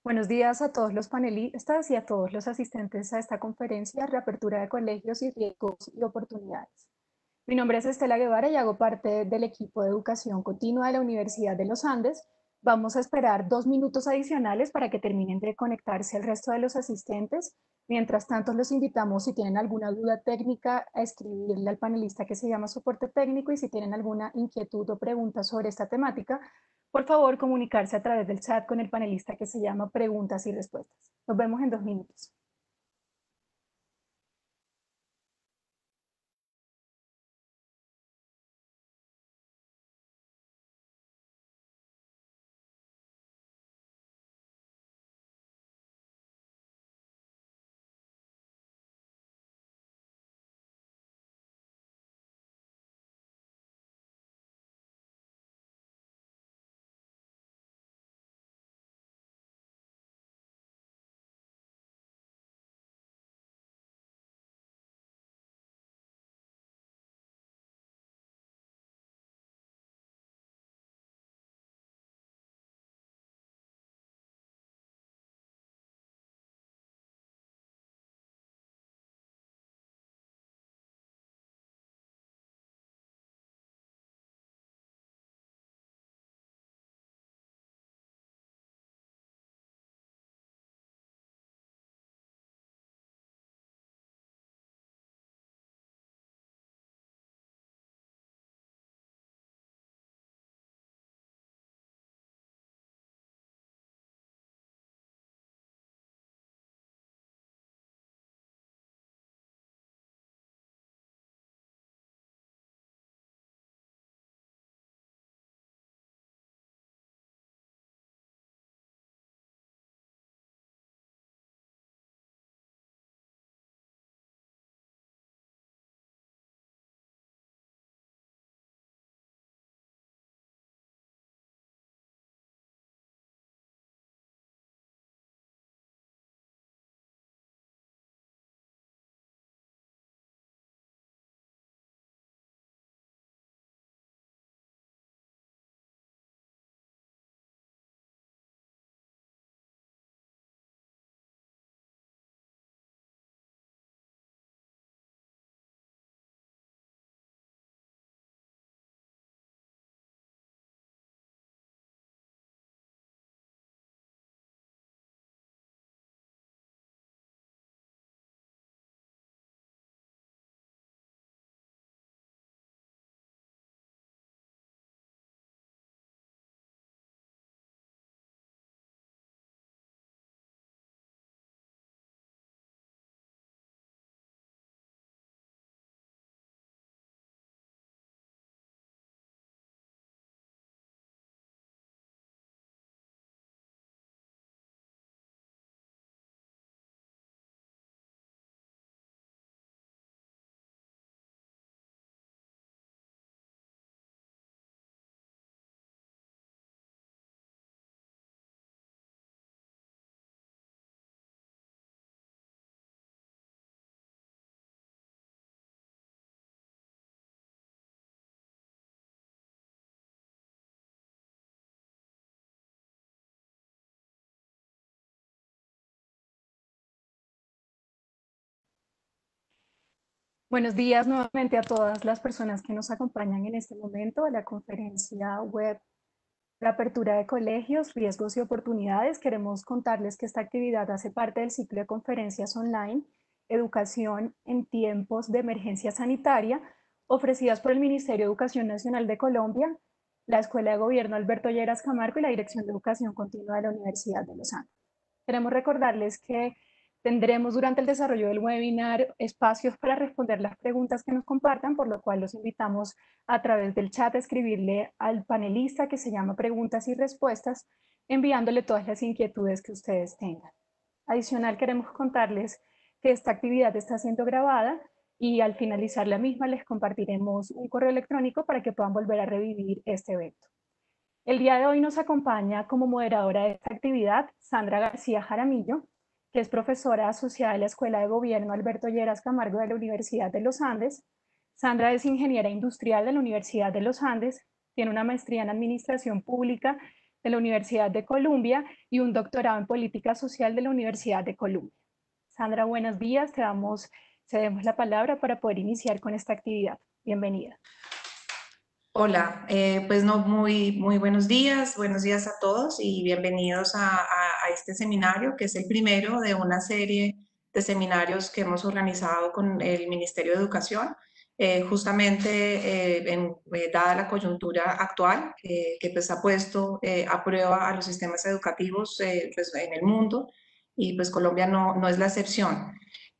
Buenos días a todos los panelistas y a todos los asistentes a esta conferencia Reapertura de Colegios y Riesgos y Oportunidades. Mi nombre es Estela Guevara y hago parte del equipo de educación continua de la Universidad de los Andes. Vamos a esperar 2 minutos adicionales para que terminen de conectarse el resto de los asistentes. Mientras tanto, los invitamos, si tienen alguna duda técnica, a escribirle al panelista que se llama soporte técnico, y si tienen alguna inquietud o pregunta sobre esta temática, por favor, comunicarse a través del chat con el panelista que se llama Preguntas y Respuestas. Nos vemos en 2 minutos. Buenos días nuevamente a todas las personas que nos acompañan en este momento a la conferencia web Reapertura de Colegios, Riesgos y Oportunidades. Queremos contarles que esta actividad hace parte del ciclo de conferencias online Educación en tiempos de emergencia sanitaria, ofrecidas por el Ministerio de Educación Nacional de Colombia, la Escuela de Gobierno Alberto Lleras Camargo y la Dirección de Educación Continua de la Universidad de Los Andes. Queremos recordarles que tendremos durante el desarrollo del webinar espacios para responder las preguntas que nos compartan, por lo cual los invitamos a través del chat a escribirle al panelista que se llama Preguntas y Respuestas, enviándole todas las inquietudes que ustedes tengan. Adicional, queremos contarles que esta actividad está siendo grabada y al finalizar la misma les compartiremos un correo electrónico para que puedan volver a revivir este evento. El día de hoy nos acompaña como moderadora de esta actividad Sandra García Jaramillo, que es profesora asociada de la Escuela de Gobierno Alberto Lleras Camargo de la Universidad de los Andes. Sandra es ingeniera industrial de la Universidad de los Andes, tiene una maestría en Administración Pública de la Universidad de Columbia y un doctorado en Política Social de la Universidad de Columbia. Sandra, buenos días. Cedemos la palabra para poder iniciar con esta actividad. Bienvenida. Hola, pues no, muy buenos días a todos y bienvenidos a este seminario, que es el primero de una serie de seminarios que hemos organizado con el Ministerio de Educación, justamente dada la coyuntura actual, que pues ha puesto a prueba a los sistemas educativos pues, en el mundo, y pues Colombia no es la excepción.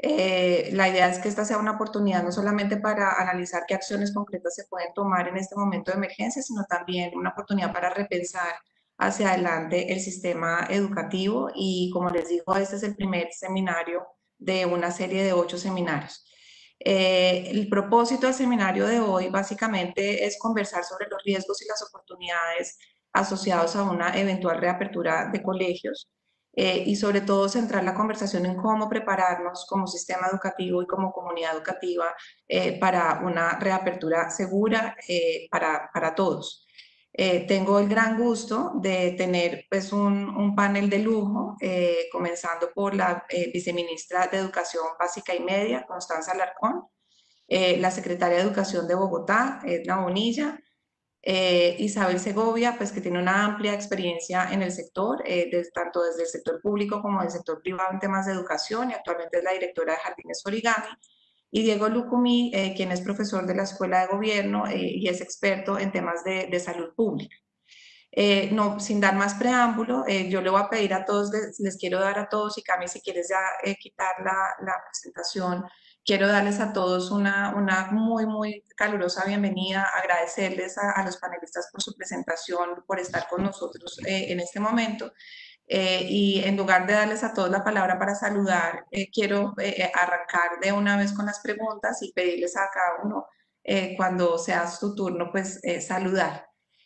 La idea es que esta sea una oportunidad no solamente para analizar qué acciones concretas se pueden tomar en este momento de emergencia, sino también una oportunidad para repensar hacia adelante el sistema educativo. Y como les digo, este es el primer seminario de una serie de 8 seminarios. El propósito del seminario de hoy básicamente es conversar sobre los riesgos y las oportunidades asociados a una eventual reapertura de colegios, y sobre todo centrar la conversación en cómo prepararnos como sistema educativo y como comunidad educativa para una reapertura segura para todos. Tengo el gran gusto de tener pues, un panel de lujo, comenzando por la viceministra de Educación Básica y Media, Constanza Alarcón, la secretaria de Educación de Bogotá, Edna Bonilla, Isabel Segovia, pues que tiene una amplia experiencia en el sector, tanto desde el sector público como del sector privado en temas de educación, y actualmente es la directora de Jardines Origami, y Diego Lucumí, quien es profesor de la Escuela de Gobierno y es experto en temas de salud pública. No, sin dar más preámbulo, yo le voy a pedir a todos, les quiero dar a todos, y Cami, si quieres ya quitar la presentación, quiero darles a todos una muy calurosa bienvenida, agradecerles a los panelistas por su presentación, por estar con nosotros en este momento. Y en lugar de darles a todos la palabra para saludar, quiero arrancar de una vez con las preguntas y pedirles a cada uno, cuando sea su turno, pues saludar.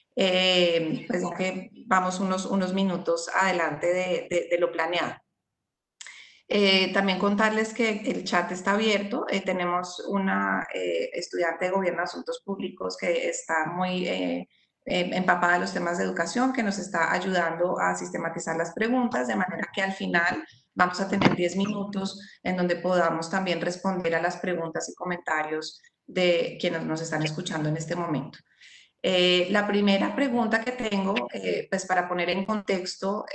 Pues ya que vamos unos minutos adelante de lo planeado. También contarles que el chat está abierto. Tenemos una estudiante de Gobierno de Asuntos Públicos que está muy empapada de los temas de educación, que nos está ayudando a sistematizar las preguntas, de manera que al final vamos a tener 10 minutos en donde podamos también responder a las preguntas y comentarios de quienes nos están escuchando en este momento. La primera pregunta que tengo, pues para poner en contexto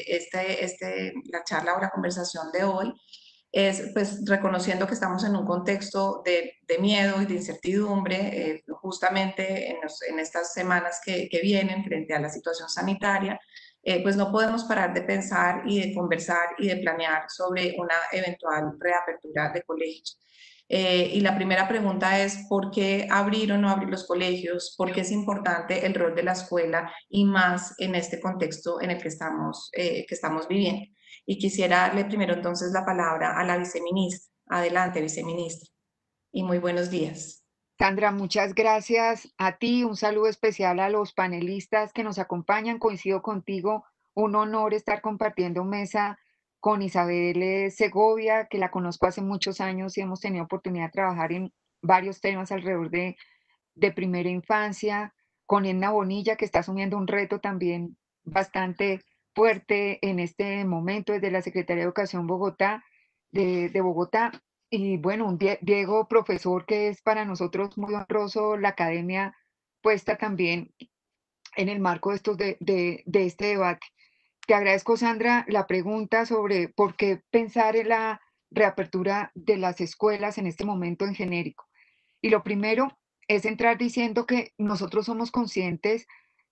la charla o la conversación de hoy, es pues reconociendo que estamos en un contexto de miedo y de incertidumbre, justamente en estas semanas que vienen frente a la situación sanitaria, pues no podemos parar de pensar y de conversar y de planear sobre una eventual reapertura de colegios. Y la primera pregunta es, ¿por qué abrir o no abrir los colegios? ¿Por qué es importante el rol de la escuela y más en este contexto en el que estamos viviendo? Y quisiera darle primero entonces la palabra a la viceministra. Adelante, viceministra. Y muy buenos días. Sandra, muchas gracias a ti. Un saludo especial a los panelistas que nos acompañan. Coincido contigo. Un honor estar compartiendo mesa con Isabel Segovia, que la conozco hace muchos años y hemos tenido oportunidad de trabajar en varios temas alrededor de primera infancia, con Edna Bonilla, que está asumiendo un reto también bastante fuerte en este momento desde la Secretaría de Educación Bogotá, de Bogotá. Y bueno, Diego, profesor, que es para nosotros muy honroso, la academia puesta también en el marco de, de este debate. Te agradezco, Sandra, la pregunta sobre por qué pensar en la reapertura de las escuelas en este momento en genérico. Y lo primero es entrar diciendo que nosotros somos conscientes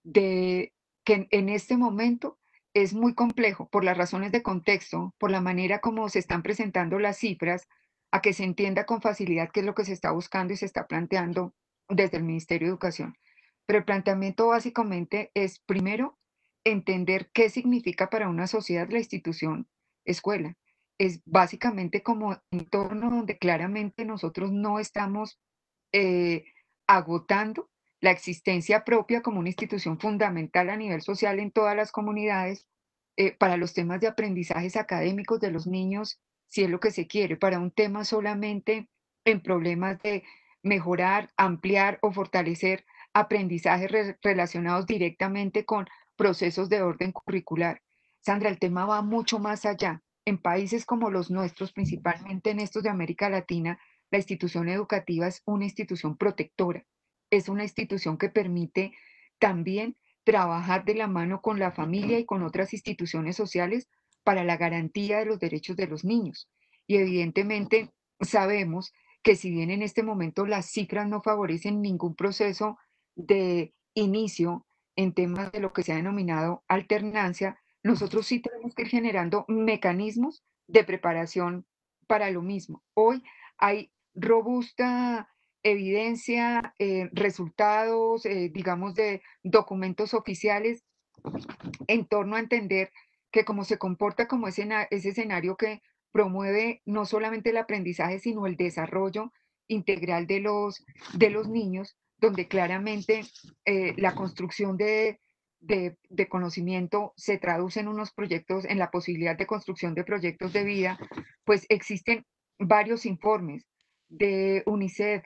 de que en este momento es muy complejo por las razones de contexto, por la manera como se están presentando las cifras, a que se entienda con facilidad qué es lo que se está buscando y se está planteando desde el Ministerio de Educación. Pero el planteamiento básicamente es, primero, entender qué significa para una sociedad la institución escuela. Es básicamente como entorno donde claramente nosotros no estamos eh, agotando la existencia propia como una institución fundamental a nivel social en todas las comunidades, para los temas de aprendizajes académicos de los niños, si es lo que se quiere, para un tema solamente en problemas de mejorar, ampliar o fortalecer aprendizajes relacionados directamente con procesos de orden curricular. Sandra, el tema va mucho más allá. En países como los nuestros, principalmente en estos de América Latina, la institución educativa es una institución protectora, es una institución que permite también trabajar de la mano con la familia y con otras instituciones sociales para la garantía de los derechos de los niños. Y evidentemente sabemos que si bien en este momento las cifras no favorecen ningún proceso de inicio en temas de lo que se ha denominado alternancia, nosotros sí tenemos que ir generando mecanismos de preparación para lo mismo. Hoy hay robusta evidencia, resultados, digamos, de documentos oficiales en torno a entender que como se comporta como ese escenario que promueve no solamente el aprendizaje, sino el desarrollo integral de los niños, donde claramente la construcción de conocimiento se traduce en unos proyectos, en la posibilidad de construcción de proyectos de vida, pues existen varios informes de UNICEF,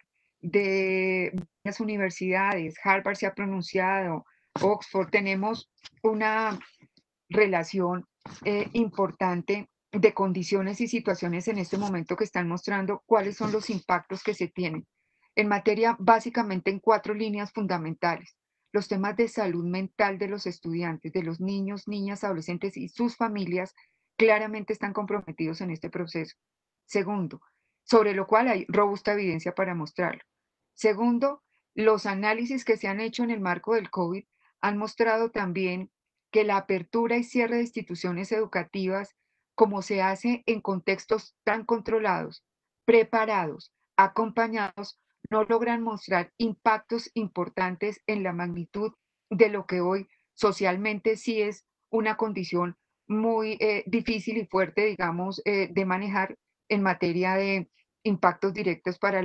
de las universidades, Harvard se ha pronunciado, Oxford, tenemos una relación importante de condiciones y situaciones en este momento que están mostrando cuáles son los impactos que se tienen en materia básicamente en 4 líneas fundamentales. Los temas de salud mental de los estudiantes, de los niños, niñas, adolescentes y sus familias claramente están comprometidos en este proceso. Segundo, sobre lo cual hay robusta evidencia para mostrarlo. Segundo, los análisis que se han hecho en el marco del COVID han mostrado también que la apertura y cierre de instituciones educativas, como se hace en contextos tan controlados, preparados, acompañados, no logran mostrar impactos importantes en la magnitud de lo que hoy socialmente sí es una condición muy difícil y fuerte, digamos, de manejar en materia de impactos directos para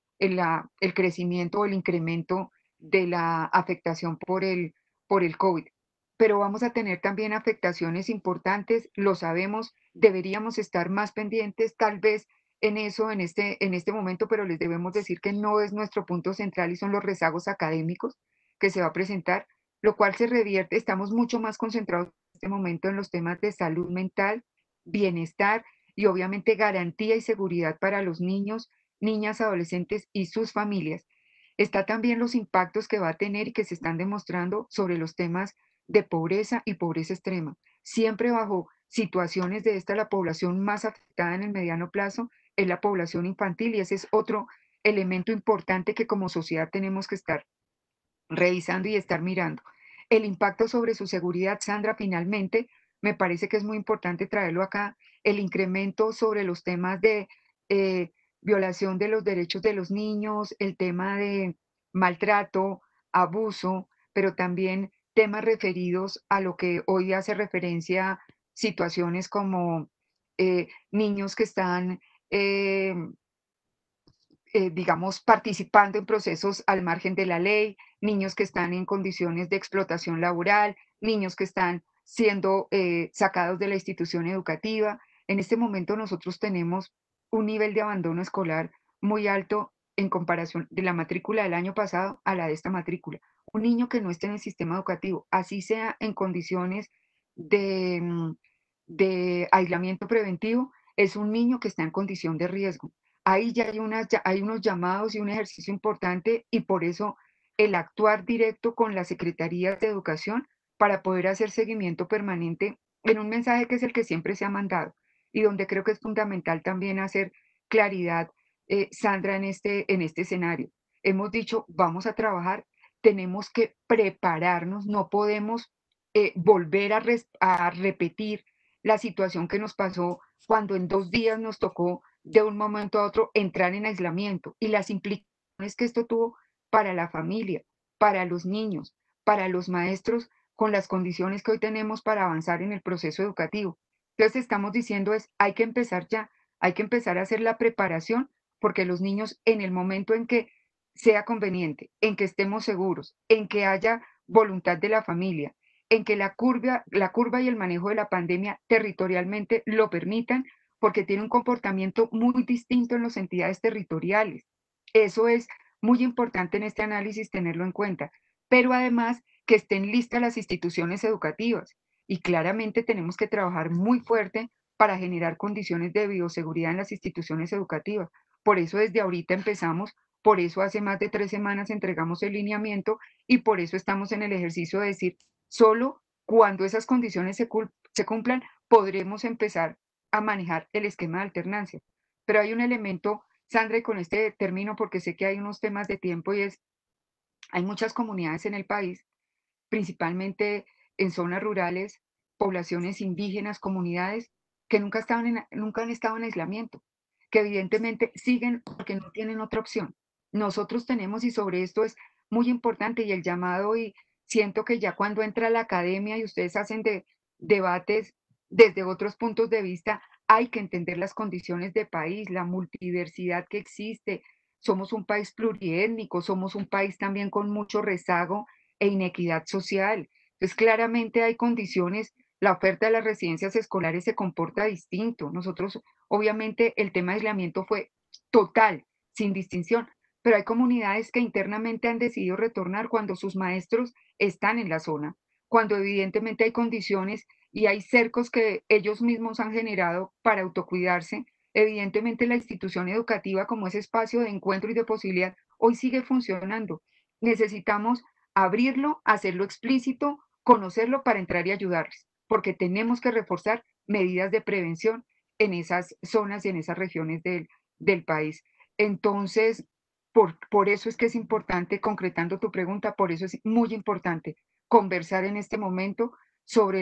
el crecimiento o el incremento de la afectación por el COVID. Pero vamos a tener también afectaciones importantes, lo sabemos, deberíamos estar más pendientes tal vez en eso en este momento, pero les debemos decir que no es nuestro punto central y son los rezagos académicos que se va a presentar, lo cual se revierte, estamos mucho más concentrados en este momento en los temas de salud mental, bienestar y obviamente garantía y seguridad para los niños, niñas, adolescentes y sus familias. Está también los impactos que va a tener y que se están demostrando sobre los temas de pobreza y pobreza extrema. Siempre bajo situaciones de esta, la población más afectada en el mediano plazo es la población infantil y ese es otro elemento importante que como sociedad tenemos que estar revisando y estar mirando. El impacto sobre su seguridad, Sandra, finalmente, me parece que es muy importante traerlo acá, el incremento sobre los temas de violación de los derechos de los niños, el tema de maltrato, abuso, pero también temas referidos a lo que hoy hace referencia situaciones como niños que están digamos, participando en procesos al margen de la ley, niños que están en condiciones de explotación laboral, niños que están siendo sacados de la institución educativa. En este momento nosotros tenemos un nivel de abandono escolar muy alto en comparación de la matrícula del año pasado a la de esta matrícula. Un niño que no esté en el sistema educativo, así sea en condiciones de, de aislamiento preventivo, es un niño que está en condición de riesgo. Ahí ya hay unos llamados y un ejercicio importante y por eso el actuar directo con las secretarías de educación para poder hacer seguimiento permanente en un mensaje que es el que siempre se ha mandado y donde creo que es fundamental también hacer claridad, Sandra, en este escenario. Hemos dicho, vamos a trabajar, tenemos que prepararnos, no podemos volver a repetir la situación que nos pasó cuando en 2 días nos tocó de un momento a otro entrar en aislamiento y las implicaciones que esto tuvo para la familia, para los niños, para los maestros, con las condiciones que hoy tenemos para avanzar en el proceso educativo. Entonces estamos diciendo es, hay que empezar ya, hay que empezar a hacer la preparación porque los niños en el momento en que sea conveniente, en que estemos seguros, en que haya voluntad de la familia, en que la curva y el manejo de la pandemia territorialmente lo permitan, porque tiene un comportamiento muy distinto en las entidades territoriales. Eso es muy importante en este análisis tenerlo en cuenta. Pero además que estén listas las instituciones educativas. Y claramente tenemos que trabajar muy fuerte para generar condiciones de bioseguridad en las instituciones educativas. Por eso desde ahorita empezamos, por eso hace más de 3 semanas entregamos el lineamiento y por eso estamos en el ejercicio de decir, solo cuando esas condiciones se cumplan, podremos empezar a manejar el esquema de alternancia. Pero hay un elemento, Sandra, y con este término, porque sé que hay unos temas de tiempo, y es, hay muchas comunidades en el país, principalmente en zonas rurales, poblaciones indígenas, comunidades que nunca han estado en aislamiento, que evidentemente siguen porque no tienen otra opción. Nosotros tenemos, y sobre esto es muy importante, y el llamado, y siento que ya cuando entra la academia y ustedes hacen debates desde otros puntos de vista, hay que entender las condiciones de país, la multidiversidad que existe. Somos un país pluriétnico, somos un país también con mucho rezago e inequidad social. Entonces, claramente hay condiciones, la oferta de las residencias escolares se comporta distinto. Nosotros, obviamente, el tema de aislamiento fue total, sin distinción, pero hay comunidades que internamente han decidido retornar cuando sus maestros están en la zona, cuando evidentemente hay condiciones y hay cercos que ellos mismos han generado para autocuidarse. Evidentemente la institución educativa como ese espacio de encuentro y de posibilidad hoy sigue funcionando. Necesitamos abrirlo, hacerlo explícito, conocerlo para entrar y ayudarles, porque tenemos que reforzar medidas de prevención en esas zonas y en esas regiones del país. Entonces, por eso es que es importante, concretando tu pregunta, por eso es muy importante conversar en este momento sobre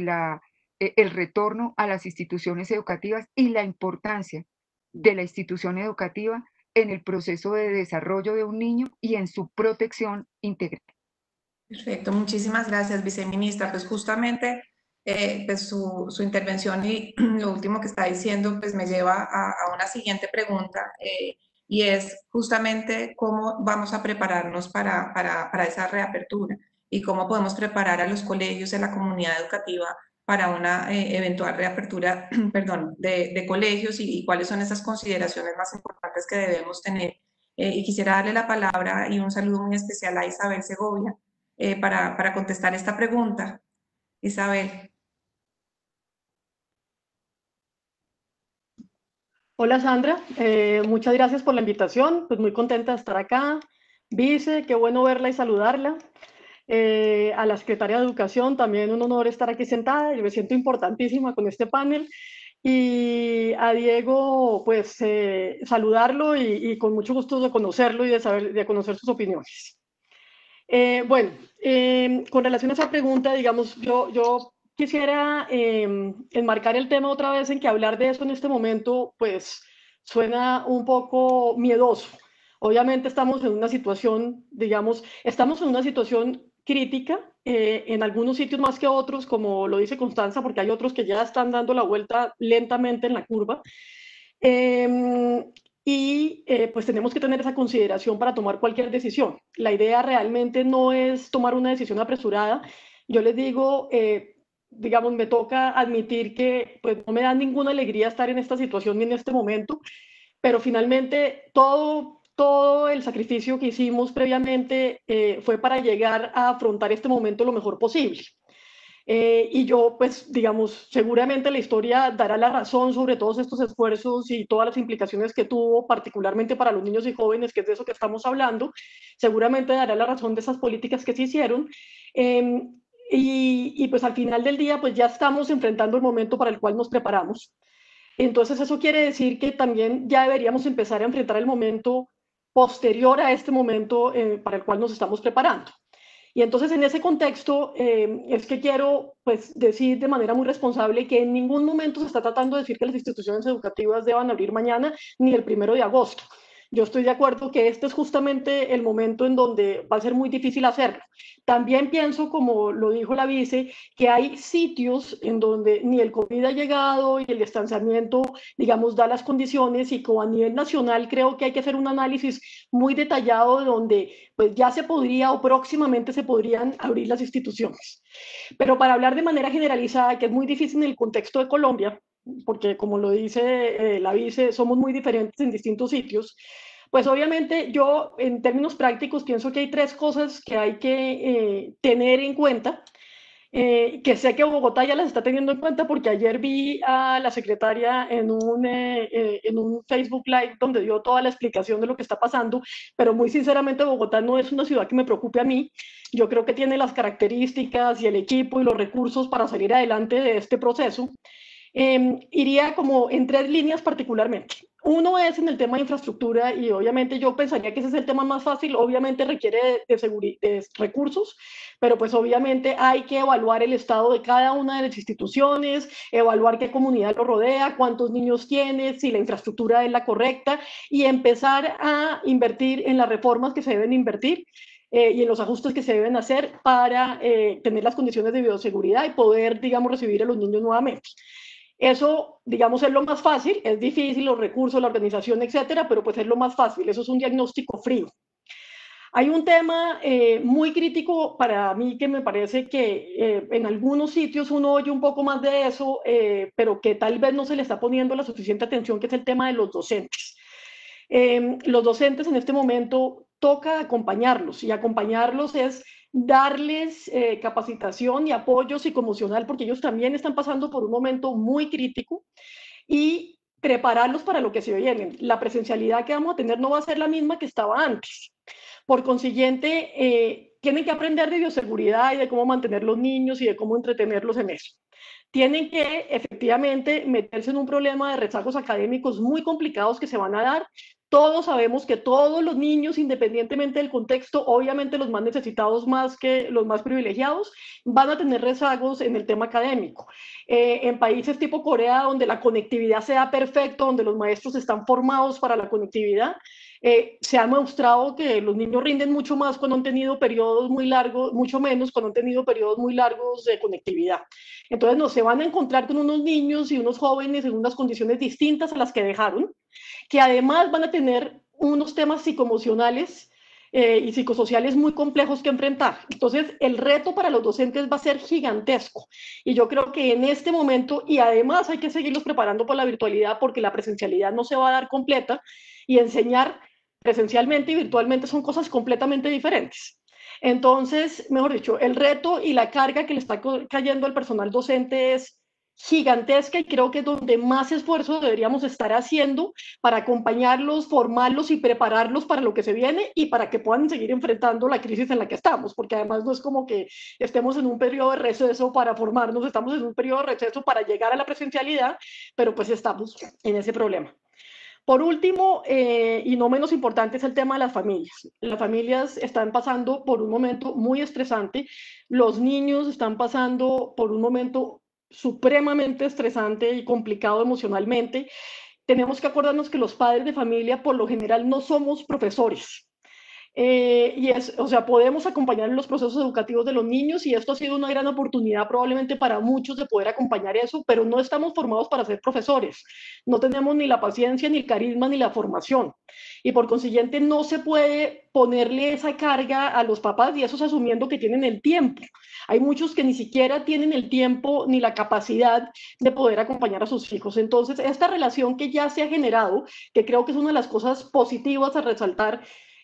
el retorno a las instituciones educativas y la importancia de la institución educativa en el proceso de desarrollo de un niño y en su protección integral. Perfecto, muchísimas gracias, viceministra. Pues justamente pues su intervención y lo último que está diciendo pues me lleva a una siguiente pregunta y es justamente cómo vamos a prepararnos para esa reapertura y cómo podemos preparar a los colegios y a la comunidad educativa para una eventual reapertura perdón, de colegios y cuáles son esas consideraciones más importantes que debemos tener. Y quisiera darle la palabra y un saludo muy especial a Isabel Segovia para contestar esta pregunta. Isabel. Hola Sandra, muchas gracias por la invitación, pues muy contenta de estar acá. Vice, qué bueno verla y saludarla. A la secretaria de Educación, también un honor estar aquí sentada, y me siento importantísima con este panel. Y a Diego, pues saludarlo y con mucho gusto de conocerlo y de conocer sus opiniones. Bueno, con relación a esa pregunta, digamos, yo quisiera enmarcar el tema otra vez en que hablar de eso en este momento, pues suena un poco miedoso. Obviamente estamos en una situación, digamos, estamos en una situación crítica, en algunos sitios más que otros, como lo dice Constanza, porque hay otros que ya están dando la vuelta lentamente en la curva. Pues tenemos que tener esa consideración para tomar cualquier decisión. La idea realmente no es tomar una decisión apresurada. Yo les digo, digamos, me toca admitir que pues, no me da ninguna alegría estar en esta situación ni en este momento, pero finalmente todo el sacrificio que hicimos previamente fue para llegar a afrontar este momento lo mejor posible. Y yo, pues, digamos, seguramente la historia dará la razón sobre todos estos esfuerzos y todas las implicaciones que tuvo, particularmente para los niños y jóvenes, que es de eso que estamos hablando. Seguramente dará la razón de esas políticas que se hicieron. Pues al final del día, pues ya estamos enfrentando el momento para el cual nos preparamos. Entonces eso quiere decir que también ya deberíamos empezar a enfrentar el momento posterior a este momento para el cual nos estamos preparando. Y entonces en ese contexto es que quiero pues, decir de manera muy responsable que en ningún momento se está tratando de decir que las instituciones educativas deban abrir mañana ni el 1 de agosto. Yo estoy de acuerdo que este es justamente el momento en donde va a ser muy difícil hacerlo. También pienso, como lo dijo la vice, que hay sitios en donde ni el COVID ha llegado y el distanciamiento, digamos, da las condiciones y como a nivel nacional creo que hay que hacer un análisis muy detallado donde pues ya se podría o próximamente se podrían abrir las instituciones. Pero para hablar de manera generalizada, que es muy difícil en el contexto de Colombia, porque como lo dice la vice, somos muy diferentes en distintos sitios, Pues obviamente yo en términos prácticos pienso que hay tres cosas que hay que tener en cuenta, que sé que Bogotá ya las está teniendo en cuenta porque ayer vi a la secretaria en un Facebook Live donde dio toda la explicación de lo que está pasando, pero muy sinceramente Bogotá no es una ciudad que me preocupe a mí. Yo creo que tiene las características y el equipo y los recursos para salir adelante de este proceso. Iría como en tres líneas particularmente. Uno es en el tema de infraestructura y obviamente yo pensaría que ese es el tema más fácil, obviamente requiere de recursos, pero pues obviamente hay que evaluar el estado de cada una de las instituciones, evaluar qué comunidad lo rodea, cuántos niños tiene, si la infraestructura es la correcta y empezar a invertir en las reformas que se deben invertir. Y en los ajustes que se deben hacer para tener las condiciones de bioseguridad y poder, digamos, recibir a los niños nuevamente. Eso, digamos, es lo más fácil, es difícil, los recursos, la organización, etcétera, pero pues es lo más fácil, eso es un diagnóstico frío. Hay un tema muy crítico para mí que me parece que en algunos sitios uno oye un poco más de eso, pero que tal vez no se le está poniendo la suficiente atención, que es el tema de los docentes. Los docentes en este momento toca acompañarlos y acompañarlos es darles capacitación y apoyo psicoemocional porque ellos también están pasando por un momento muy crítico y prepararlos para lo que se viene. La presencialidad que vamos a tener no va a ser la misma que estaba antes. Por consiguiente, tienen que aprender de bioseguridad y de cómo mantener los niños y de cómo entretenerlos en eso. Tienen que efectivamente meterse en un problema de rezagos académicos muy complicados que se van a dar. Todos sabemos que todos los niños, independientemente del contexto, obviamente los más necesitados más que los más privilegiados, van a tener rezagos en el tema académico. En países tipo Corea, donde la conectividad sea perfecta, donde los maestros están formados para la conectividad, se ha demostrado que los niños rinden mucho más cuando han tenido periodos muy largos, mucho menos cuando han tenido periodos muy largos de conectividad. Entonces no se van a encontrar con unos niños y unos jóvenes en unas condiciones distintas a las que dejaron, que además van a tener unos temas psicoemocionales y psicosociales muy complejos que enfrentar. Entonces, el reto para los docentes va a ser gigantesco. Y yo creo que en este momento, y además hay que seguirlos preparando por la virtualidad, porque la presencialidad no se va a dar completa, y enseñar presencialmente y virtualmente son cosas completamente diferentes. Entonces, mejor dicho, el reto y la carga que le está cayendo al personal docente es gigantesca y creo que es donde más esfuerzo deberíamos estar haciendo para acompañarlos, formarlos y prepararlos para lo que se viene y para que puedan seguir enfrentando la crisis en la que estamos, porque además no es como que estemos en un periodo de receso para formarnos, estamos en un periodo de receso para llegar a la presencialidad, pero pues estamos en ese problema. Por último, y no menos importante, es el tema de las familias. Las familias están pasando por un momento muy estresante, los niños están pasando por un momento supremamente estresante y complicado emocionalmente. Tenemos que acordarnos que los padres de familia por lo general no somos profesores. O sea, podemos acompañar en los procesos educativos de los niños y esto ha sido una gran oportunidad probablemente para muchos de poder acompañar eso, pero no estamos formados para ser profesores, no tenemos ni la paciencia, ni el carisma, ni la formación y por consiguiente no se puede ponerle esa carga a los papás y eso es asumiendo que tienen el tiempo. Hay muchos que ni siquiera tienen el tiempo ni la capacidad de poder acompañar a sus hijos. Entonces, esta relación que ya se ha generado, que creo que es una de las cosas positivas a resaltar,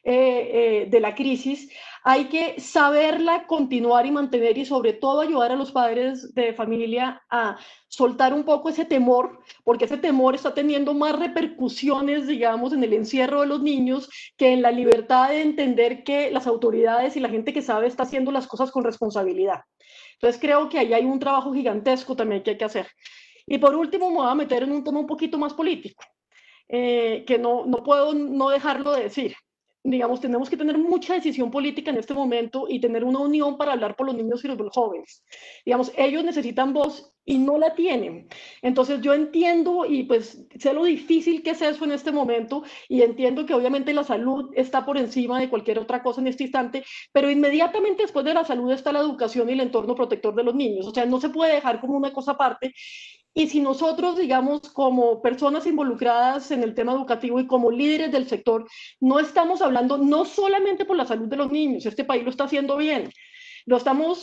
de la crisis, hay que saberla continuar y mantener y sobre todo ayudar a los padres de familia a soltar un poco ese temor, porque ese temor está teniendo más repercusiones, digamos, en el encierro de los niños que en la libertad de entender que las autoridades y la gente que sabe está haciendo las cosas con responsabilidad. Entonces creo que ahí hay un trabajo gigantesco también que hay que hacer. Y por último me voy a meter en un tema un poquito más político, que no puedo no dejarlo de decir. Digamos, tenemos que tener mucha decisión política en este momento y tener una unión para hablar por los niños y los jóvenes. Digamos, ellos necesitan voz y no la tienen. Entonces yo entiendo y pues sé lo difícil que es eso en este momento y entiendo que obviamente la salud está por encima de cualquier otra cosa en este instante, pero inmediatamente después de la salud está la educación y el entorno protector de los niños. O sea, no se puede dejar como una cosa aparte. Y si nosotros, digamos, como personas involucradas en el tema educativo y como líderes del sector, no estamos hablando no solamente por la salud de los niños, este país lo está haciendo bien, lo estamos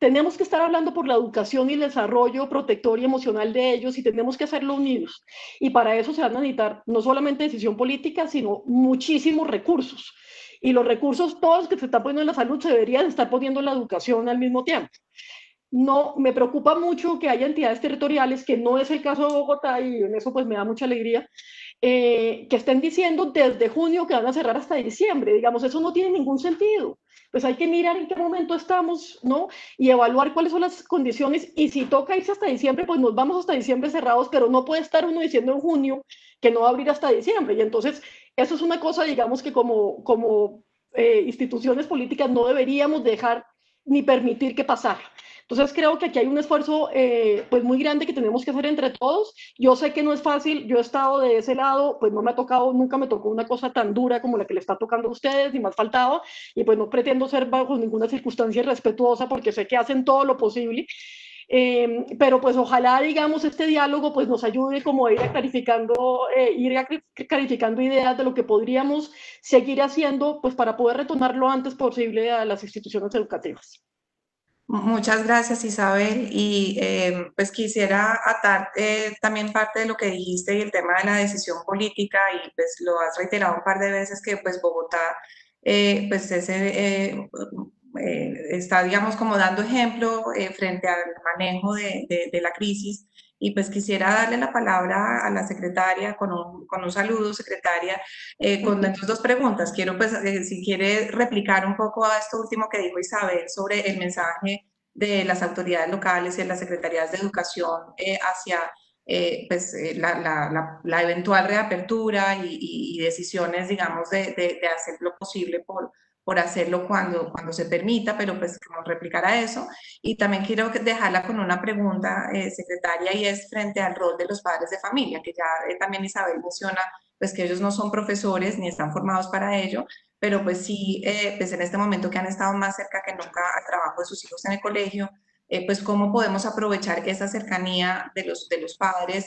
tenemos que estar hablando por la educación y el desarrollo protector y emocional de ellos, y tenemos que hacerlo unidos. Y para eso se van a necesitar no solamente decisión política, sino muchísimos recursos. Y los recursos, todos que se están poniendo en la salud, se deberían estar poniendo en la educación al mismo tiempo. No, me preocupa mucho que haya entidades territoriales, que no es el caso de Bogotá, y en eso pues me da mucha alegría, que estén diciendo desde junio que van a cerrar hasta diciembre. Digamos, eso no tiene ningún sentido. Pues hay que mirar en qué momento estamos, ¿no? Y evaluar cuáles son las condiciones, y si toca irse hasta diciembre, pues nos vamos hasta diciembre cerrados, pero no puede estar uno diciendo en junio que no va a abrir hasta diciembre. Y entonces, eso es una cosa, digamos, que como instituciones políticas no deberíamos dejar ni permitir que pasara. Entonces creo que aquí hay un esfuerzo pues muy grande que tenemos que hacer entre todos. Yo sé que no es fácil, yo he estado de ese lado, pues no me ha tocado, nunca me tocó una cosa tan dura como la que le está tocando a ustedes, ni más faltaba, y pues no pretendo ser bajo ninguna circunstancia irrespetuosa, porque sé que hacen todo lo posible. Pero pues ojalá, digamos, este diálogo pues nos ayude como a ir clarificando ideas de lo que podríamos seguir haciendo pues para poder retornar lo antes posible a las instituciones educativas. Muchas gracias, Isabel. Y pues quisiera atar también parte de lo que dijiste y el tema de la decisión política, y pues lo has reiterado un par de veces, que pues Bogotá pues está, digamos, como dando ejemplo frente al manejo de la crisis. Y pues quisiera darle la palabra a la secretaria con un saludo, secretaria, con entonces dos preguntas. Quiero, pues, si quiere replicar un poco a esto último que dijo Isabel sobre el mensaje de las autoridades locales y de las secretarías de educación hacia pues, la eventual reapertura y decisiones, digamos, de hacer lo posible por hacerlo cuando se permita, pero pues como replicar a eso. Y también quiero dejarla con una pregunta, secretaria, y es frente al rol de los padres de familia, que ya también Isabel menciona, pues que ellos no son profesores ni están formados para ello, pero pues sí, pues en este momento que han estado más cerca que nunca al trabajo de sus hijos en el colegio, pues cómo podemos aprovechar esa cercanía de los padres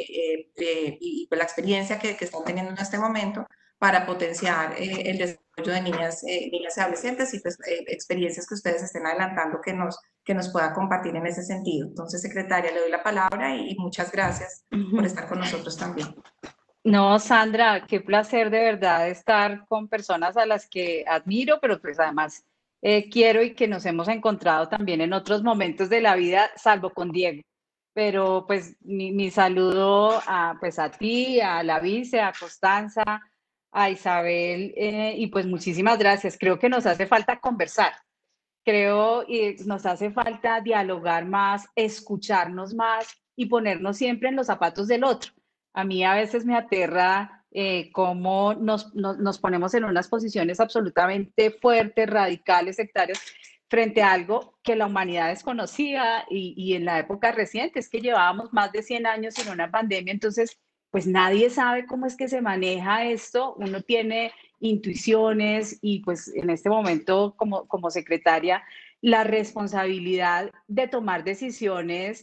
y pues la experiencia que están teniendo en este momento para potenciar el desarrollo de niñas y adolescentes, y pues experiencias que ustedes estén adelantando que nos pueda compartir en ese sentido. Entonces, secretaria, le doy la palabra y muchas gracias por estar con nosotros también. No, Sandra, qué placer de verdad estar con personas a las que admiro, pero pues además quiero, y que nos hemos encontrado también en otros momentos de la vida, salvo con Diego. Pero pues mi saludo pues a ti, a la vice, a Constanza, a Isabel, y pues muchísimas gracias. Creo que nos hace falta conversar. Creo y nos hace falta dialogar más, escucharnos más y ponernos siempre en los zapatos del otro. A mí a veces me aterra cómo nos ponemos en unas posiciones absolutamente fuertes, radicales, sectarias, frente a algo que la humanidad desconocía, y en la época reciente es que llevábamos más de 100 años en una pandemia. Entonces pues nadie sabe cómo es que se maneja esto. Uno tiene intuiciones, y pues en este momento como secretaria, la responsabilidad de tomar decisiones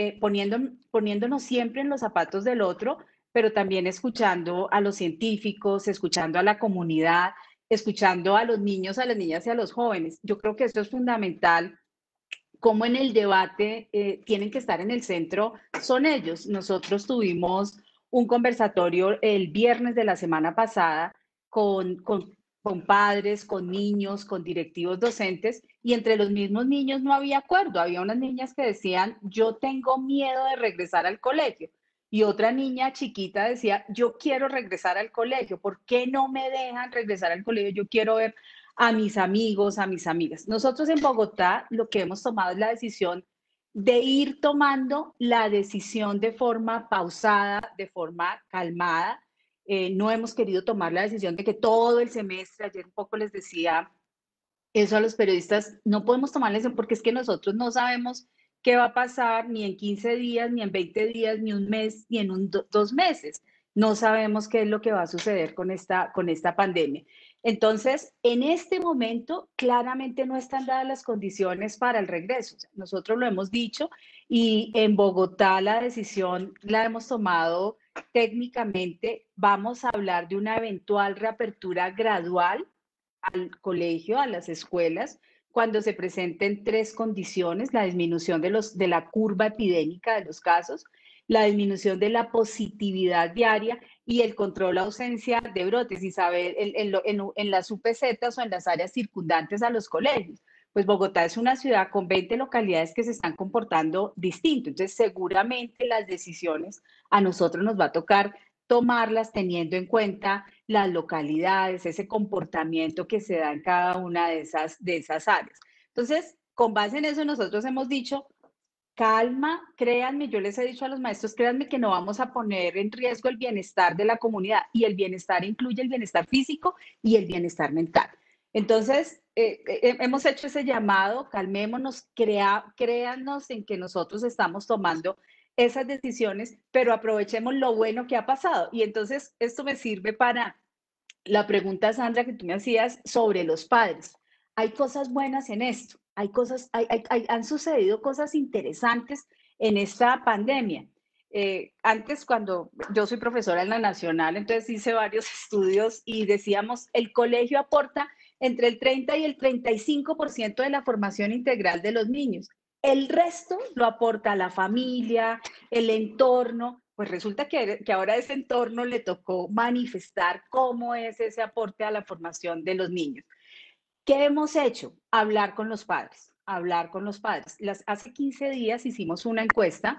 poniéndonos siempre en los zapatos del otro, pero también escuchando a los científicos, escuchando a la comunidad, escuchando a los niños, a las niñas y a los jóvenes. Yo creo que esto es fundamental. Como en el debate tienen que estar en el centro, son ellos. Nosotros tuvimos un conversatorio el viernes de la semana pasada con padres, con niños, con directivos docentes, y entre los mismos niños no había acuerdo. Había unas niñas que decían, yo tengo miedo de regresar al colegio, y otra niña chiquita decía, yo quiero regresar al colegio. ¿Por qué no me dejan regresar al colegio? Yo quiero ver a mis amigos, a mis amigas. Nosotros en Bogotá lo que hemos tomado es la decisión de ir tomando la decisión de forma pausada, de forma calmada. No hemos querido tomar la decisión de que todo el semestre, ayer un poco les decía eso a los periodistas, no podemos tomar la decisión porque es que nosotros no sabemos qué va a pasar ni en 15 días, ni en 20 días, ni un mes, ni en 2 meses. No sabemos qué es lo que va a suceder con esta pandemia. Entonces, en este momento, claramente no están dadas las condiciones para el regreso. O sea, nosotros lo hemos dicho, y en Bogotá la decisión la hemos tomado técnicamente. Vamos a hablar de una eventual reapertura gradual al colegio, a las escuelas, cuando se presenten 3 condiciones: la disminución de la curva epidémica de los casos, la disminución de la positividad diaria y el control ausencia de brotes, y saber en las UPZs o en las áreas circundantes a los colegios. Pues Bogotá es una ciudad con 20 localidades que se están comportando distinto, entonces seguramente las decisiones a nosotros nos va a tocar tomarlas teniendo en cuenta las localidades, ese comportamiento que se da en cada una de esas áreas. Entonces, con base en eso, nosotros hemos dicho, calma, créanme, yo les he dicho a los maestros, créanme que no vamos a poner en riesgo el bienestar de la comunidad, y el bienestar incluye el bienestar físico y el bienestar mental. Entonces, hemos hecho ese llamado, calmémonos, créanos en que nosotros estamos tomando esas decisiones, pero aprovechemos lo bueno que ha pasado. Y entonces esto me sirve para la pregunta, Sandra, que tú me hacías sobre los padres. Hay cosas buenas en esto, han sucedido cosas interesantes en esta pandemia. Antes, cuando yo soy profesora en la Nacional, entonces hice varios estudios y decíamos, el colegio aporta entre el 30 y el 35% de la formación integral de los niños. El resto lo aporta la familia, el entorno. Pues resulta que ahora a ese entorno le tocó manifestar cómo es ese aporte a la formación de los niños. ¿Qué hemos hecho? Hablar con los padres, hablar con los padres. Hace 15 días hicimos una encuesta,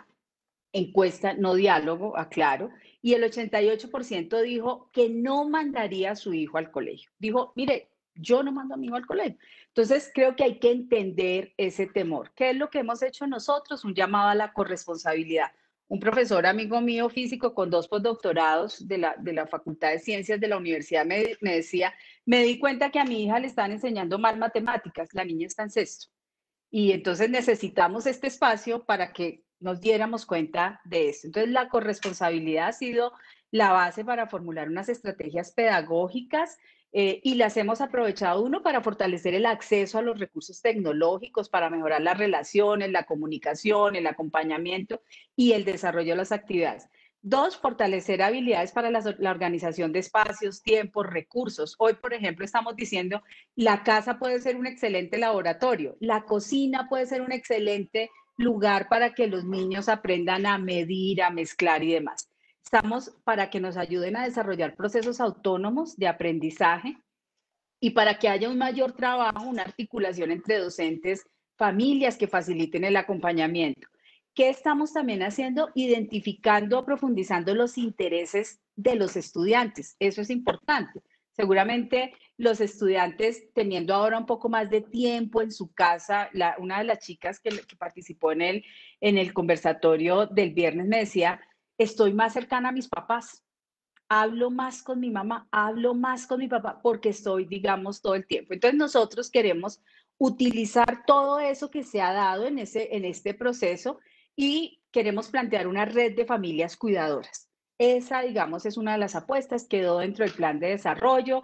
no diálogo, aclaro, y el 88% dijo que no mandaría a su hijo al colegio. Dijo, mire, yo no mando a mi hijo al colegio. Entonces, creo que hay que entender ese temor. ¿Qué es lo que hemos hecho nosotros? Un llamado a la corresponsabilidad. Un profesor amigo mío físico con 2 postdoctorados de la Facultad de Ciencias de la universidad me decía, me di cuenta que a mi hija le están enseñando mal matemáticas, la niña está en sexto. Y entonces necesitamos este espacio para que nos diéramos cuenta de esto. Entonces, la corresponsabilidad ha sido la base para formular unas estrategias pedagógicas y las hemos aprovechado, uno, para fortalecer el acceso a los recursos tecnológicos, para mejorar las relaciones, la comunicación, el acompañamiento y el desarrollo de las actividades. 2, fortalecer habilidades para la organización de espacios, tiempos, recursos. Hoy, por ejemplo, estamos diciendo, la casa puede ser un excelente laboratorio, la cocina puede ser un excelente lugar para que los niños aprendan a medir, a mezclar y demás. Estamos para que nos ayuden a desarrollar procesos autónomos de aprendizaje y para que haya un mayor trabajo, una articulación entre docentes, familias que faciliten el acompañamiento. ¿Qué estamos también haciendo? Identificando, profundizando los intereses de los estudiantes. Eso es importante. Seguramente los estudiantes, teniendo ahora un poco más de tiempo en su casa, una de las chicas que participó en el conversatorio del viernes me decía, estoy más cercana a mis papás, hablo más con mi mamá, hablo más con mi papá, porque estoy, digamos, todo el tiempo. Entonces nosotros queremos utilizar todo eso que se ha dado en este proceso y queremos plantear una red de familias cuidadoras. Esa, digamos, es una de las apuestas, quedó dentro del plan de desarrollo,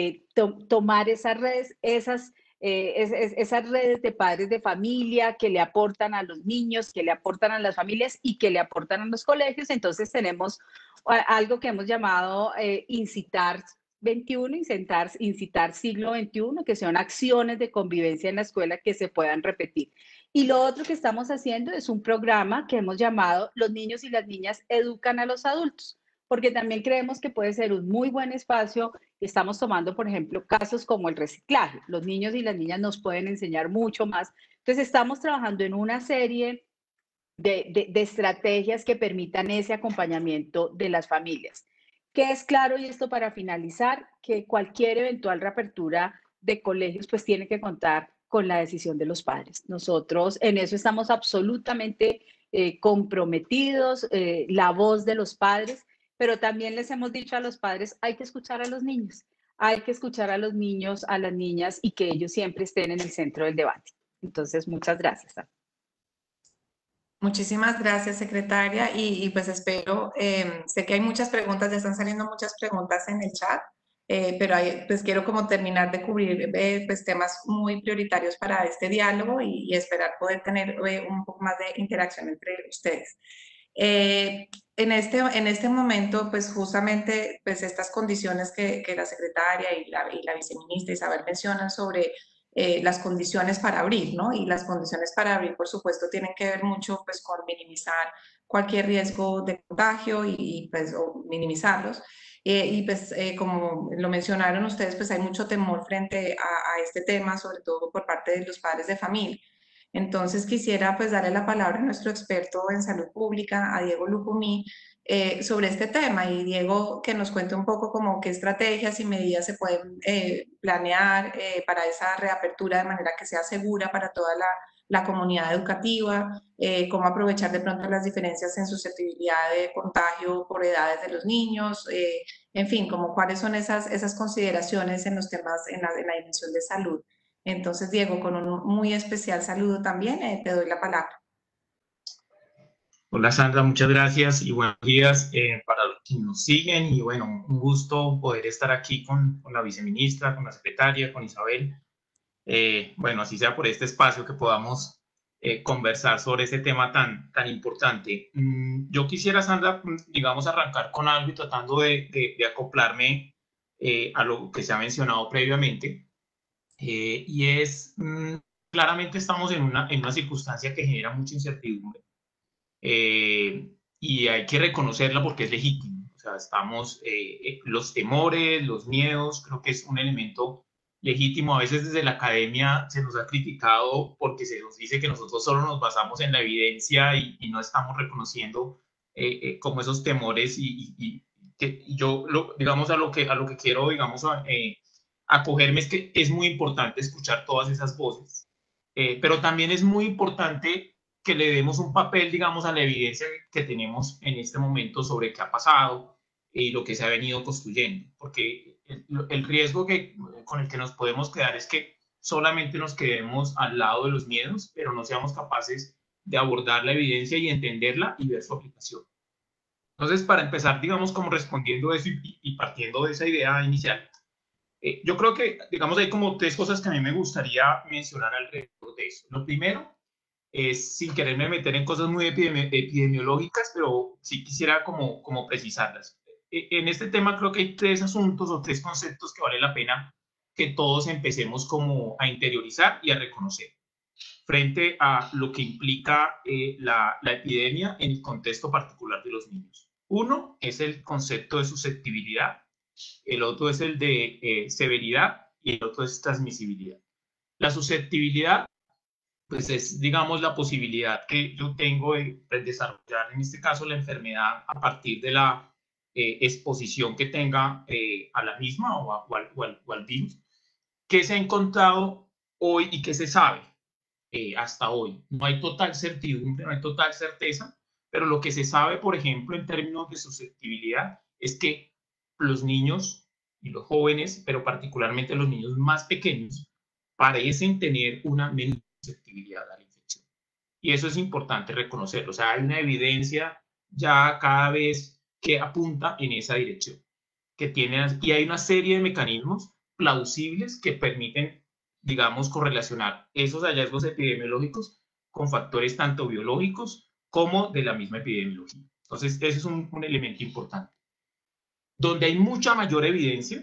tomar esas redes, esas redes de padres de familia que le aportan a los niños, que le aportan a las familias y que le aportan a los colegios. Entonces tenemos algo que hemos llamado incitar 21, incitar siglo XXI, que son acciones de convivencia en la escuela que se puedan repetir. Y lo otro que estamos haciendo es un programa que hemos llamado Los niños y las niñas educan a los adultos, porque también creemos que puede ser un muy buen espacio. Estamos tomando, por ejemplo, casos como el reciclaje. Los niños y las niñas nos pueden enseñar mucho más. Entonces, estamos trabajando en una serie de estrategias que permitan ese acompañamiento de las familias. ¿Qué es claro? Y esto para finalizar, que cualquier eventual reapertura de colegios pues tiene que contar con la decisión de los padres. Nosotros en eso estamos absolutamente comprometidos, la voz de los padres, pero también les hemos dicho a los padres, hay que escuchar a los niños, hay que escuchar a los niños, a las niñas y que ellos siempre estén en el centro del debate. Entonces, muchas gracias. Muchísimas gracias, secretaria, y pues espero, sé que hay muchas preguntas, ya están saliendo muchas preguntas en el chat, pero pues quiero como terminar de cubrir pues temas muy prioritarios para este diálogo y esperar poder tener un poco más de interacción entre ustedes. En este momento, pues justamente pues estas condiciones que la secretaria y la viceministra Isabel mencionan sobre las condiciones para abrir, ¿no? Y las condiciones para abrir, por supuesto, tienen que ver mucho pues, con minimizar cualquier riesgo de contagio y pues, o minimizarlos. Y pues como lo mencionaron ustedes, pues hay mucho temor frente a este tema, sobre todo por parte de los padres de familia. Entonces quisiera pues darle la palabra a nuestro experto en salud pública, a Diego Lucumí, sobre este tema. Y Diego, que nos cuente un poco como qué estrategias y medidas se pueden planear para esa reapertura de manera que sea segura para toda la comunidad educativa, cómo aprovechar de pronto las diferencias en susceptibilidad de contagio por edades de los niños, en fin, como cuáles son esas consideraciones en los temas, en la dimensión de salud. Entonces, Diego, con un muy especial saludo también, te doy la palabra. Hola Sandra, muchas gracias y buenos días para los que nos siguen y bueno, un gusto poder estar aquí con la viceministra, con la secretaria, con Isabel. Bueno, así sea por este espacio que podamos conversar sobre este tema tan importante. Yo quisiera, Sandra, digamos, arrancar con algo y tratando de acoplarme a lo que se ha mencionado previamente. Y es, claramente estamos en una circunstancia que genera mucha incertidumbre. Y hay que reconocerla porque es legítimo. O sea, estamos, los temores, los miedos, creo que es un elemento legítimo. A veces desde la academia se nos ha criticado porque se nos dice que nosotros solo nos basamos en la evidencia y no estamos reconociendo como esos temores y que yo, digamos, a lo que quiero, digamos, acogerme es que es muy importante escuchar todas esas voces, pero también es muy importante que le demos un papel, digamos, a la evidencia que tenemos en este momento sobre qué ha pasado y lo que se ha venido construyendo, porque el riesgo con el que nos podemos quedar es que solamente nos quedemos al lado de los miedos, pero no seamos capaces de abordar la evidencia y entenderla y ver su aplicación. Entonces, para empezar, digamos, como respondiendo eso y partiendo de esa idea inicial, yo creo que, digamos, hay como tres cosas que a mí me gustaría mencionar alrededor de eso. Lo primero es, sin quererme meter en cosas muy epidemiológicas, pero sí quisiera como precisarlas. En este tema creo que hay tres asuntos o tres conceptos que vale la pena que todos empecemos como a interiorizar y a reconocer frente a lo que implica la epidemia en el contexto particular de los niños. Uno es el concepto de susceptibilidad, el otro es el de severidad y el otro es transmisibilidad. La susceptibilidad, pues es, digamos, la posibilidad que yo tengo de desarrollar, en este caso, la enfermedad a partir de la exposición que tenga a la misma o al virus, que se ha encontrado hoy y que se sabe hasta hoy. No hay total certidumbre, no hay total certeza, pero lo que se sabe, por ejemplo, en términos de susceptibilidad, es que los niños y los jóvenes, pero particularmente los niños más pequeños, parecen tener una menor susceptibilidad a la infección. Y eso es importante reconocerlo. O sea, hay una evidencia ya cada vez que apunta en esa dirección. Y hay una serie de mecanismos plausibles que permiten, digamos, correlacionar esos hallazgos epidemiológicos con factores tanto biológicos como de la misma epidemiología. Entonces, ese es un elemento importante. Donde hay mucha mayor evidencia,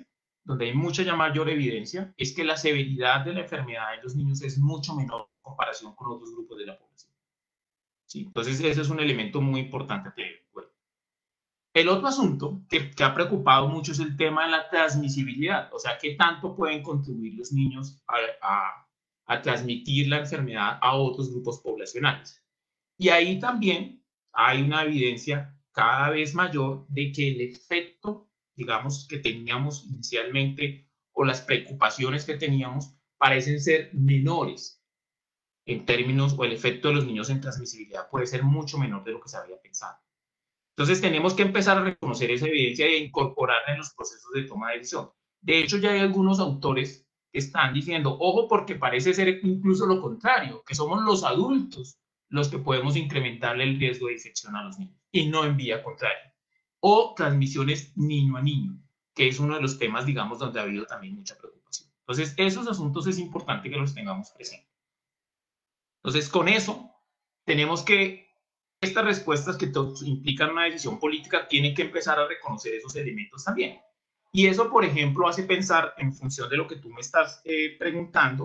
es que la severidad de la enfermedad en los niños es mucho menor en comparación con otros grupos de la población. ¿Sí? Entonces, ese es un elemento muy importante a tener en cuenta. El otro asunto que ha preocupado mucho es el tema de la transmisibilidad, o sea, qué tanto pueden contribuir los niños a transmitir la enfermedad a otros grupos poblacionales. Y ahí también hay una evidencia cada vez mayor de que el efecto, digamos, que teníamos inicialmente o las preocupaciones que teníamos parecen ser menores en términos, o el efecto de los niños en transmisibilidad puede ser mucho menor de lo que se había pensado. Entonces tenemos que empezar a reconocer esa evidencia e incorporarla en los procesos de toma de decisión. De hecho, ya hay algunos autores que están diciendo, ojo, porque parece ser incluso lo contrario, que somos los adultos los que podemos incrementarle el riesgo de infección a los niños, y no en vía contraria. O transmisiones niño a niño, que es uno de los temas, digamos, donde ha habido también mucha preocupación. Entonces, esos asuntos es importante que los tengamos presentes. Entonces, con eso, tenemos que estas respuestas que implican una decisión política tienen que empezar a reconocer esos elementos también. Y eso, por ejemplo, hace pensar, en función de lo que tú me estás preguntando,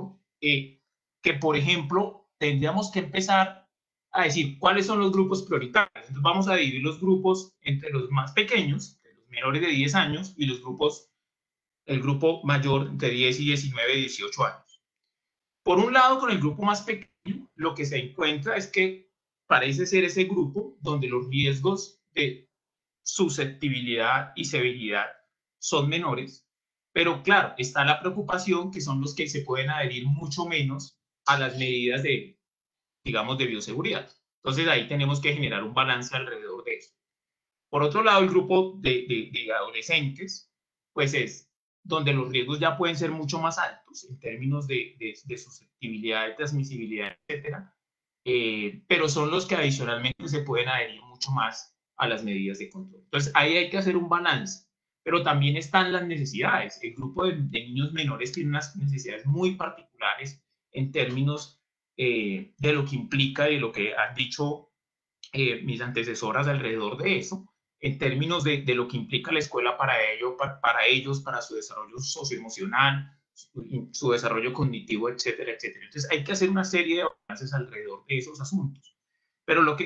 que, por ejemplo, tendríamos que empezar a decir cuáles son los grupos prioritarios. Entonces vamos a dividir los grupos entre los más pequeños, los menores de 10 años, y el grupo mayor entre 10 y 19, 18 años. Por un lado, con el grupo más pequeño, lo que se encuentra es que parece ser ese grupo donde los riesgos de susceptibilidad y severidad son menores, pero claro, está la preocupación que son los que se pueden adherir mucho menos a las medidas de, digamos, de bioseguridad. Entonces ahí tenemos que generar un balance alrededor de eso. Por otro lado, el grupo de adolescentes, pues es donde los riesgos ya pueden ser mucho más altos en términos de susceptibilidad, de transmisibilidad, etcétera, pero son los que adicionalmente se pueden adherir mucho más a las medidas de control. Entonces ahí hay que hacer un balance, pero también están las necesidades. El grupo de niños menores tiene unas necesidades muy particulares en términos de lo que implica y de lo que han dicho mis antecesoras alrededor de eso, en términos de lo que implica la escuela para ellos, para su desarrollo socioemocional, su desarrollo cognitivo, etcétera, etcétera. Entonces hay que hacer una serie de avances alrededor de esos asuntos. Pero lo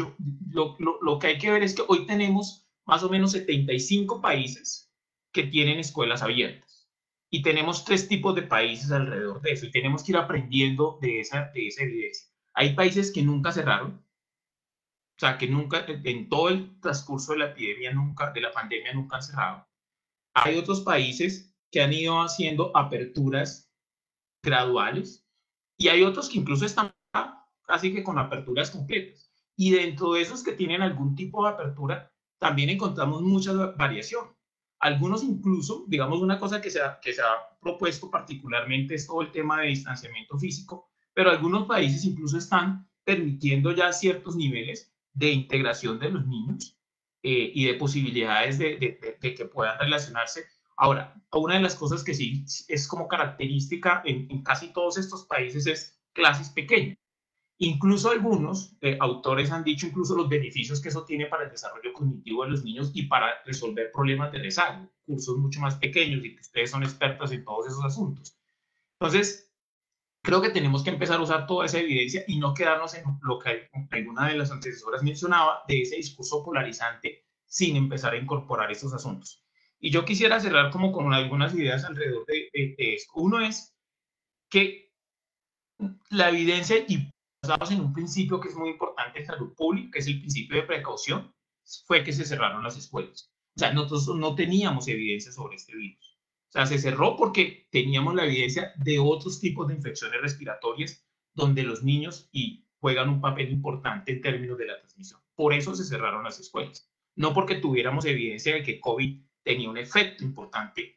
que hay que ver es que hoy tenemos más o menos 75 países que tienen escuelas abiertas. Y tenemos 3 tipos de países alrededor de eso. Y tenemos que ir aprendiendo de esa evidencia. Hay países que nunca cerraron. O sea, que nunca, en todo el transcurso de la epidemia, de la pandemia, nunca han cerrado. Hay otros países que han ido haciendo aperturas graduales y hay otros que incluso están casi que con aperturas completas. Y dentro de esos que tienen algún tipo de apertura, también encontramos mucha variación. Algunos incluso, digamos, una cosa que se ha propuesto particularmente es todo el tema de distanciamiento físico, pero algunos países incluso están permitiendo ya ciertos niveles de integración de los niños y de posibilidades de que puedan relacionarse. Ahora, una de las cosas que sí es como característica en casi todos estos países es clases pequeñas. Incluso algunos autores han dicho incluso los beneficios que eso tiene para el desarrollo cognitivo de los niños y para resolver problemas de rezago, cursos mucho más pequeños y que ustedes son expertos en todos esos asuntos. Entonces, creo que tenemos que empezar a usar toda esa evidencia y no quedarnos en lo que alguna de las antecesoras mencionaba, de ese discurso polarizante sin empezar a incorporar estos asuntos. Y yo quisiera cerrar como con algunas ideas alrededor de esto. Uno es que la evidencia, y basados en un principio que es muy importante en salud pública, que es el principio de precaución, fue que se cerraron las escuelas. O sea, nosotros no teníamos evidencia sobre este virus. O sea, se cerró porque teníamos la evidencia de otros tipos de infecciones respiratorias donde los niños juegan un papel importante en términos de la transmisión. Por eso se cerraron las escuelas. No porque tuviéramos evidencia de que COVID tenía un efecto importante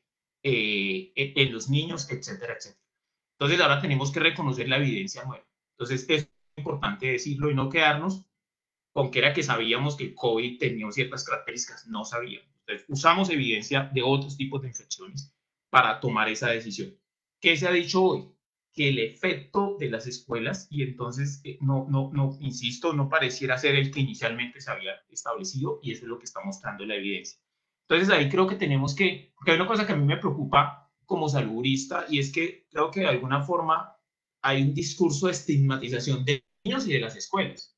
en los niños, etcétera, etcétera. Entonces ahora tenemos que reconocer la evidencia nueva. Entonces es importante decirlo y no quedarnos con que era que sabíamos que el COVID tenía ciertas características. No sabíamos. Entonces usamos evidencia de otros tipos de infecciones para tomar esa decisión. ¿Qué se ha dicho hoy? Que el efecto de las escuelas, y entonces insisto, no pareciera ser el que inicialmente se había establecido, y eso es lo que está mostrando la evidencia. Entonces ahí creo que tenemos porque hay una cosa que a mí me preocupa como saludista, y es que creo que de alguna forma hay un discurso de estigmatización de niños y de las escuelas.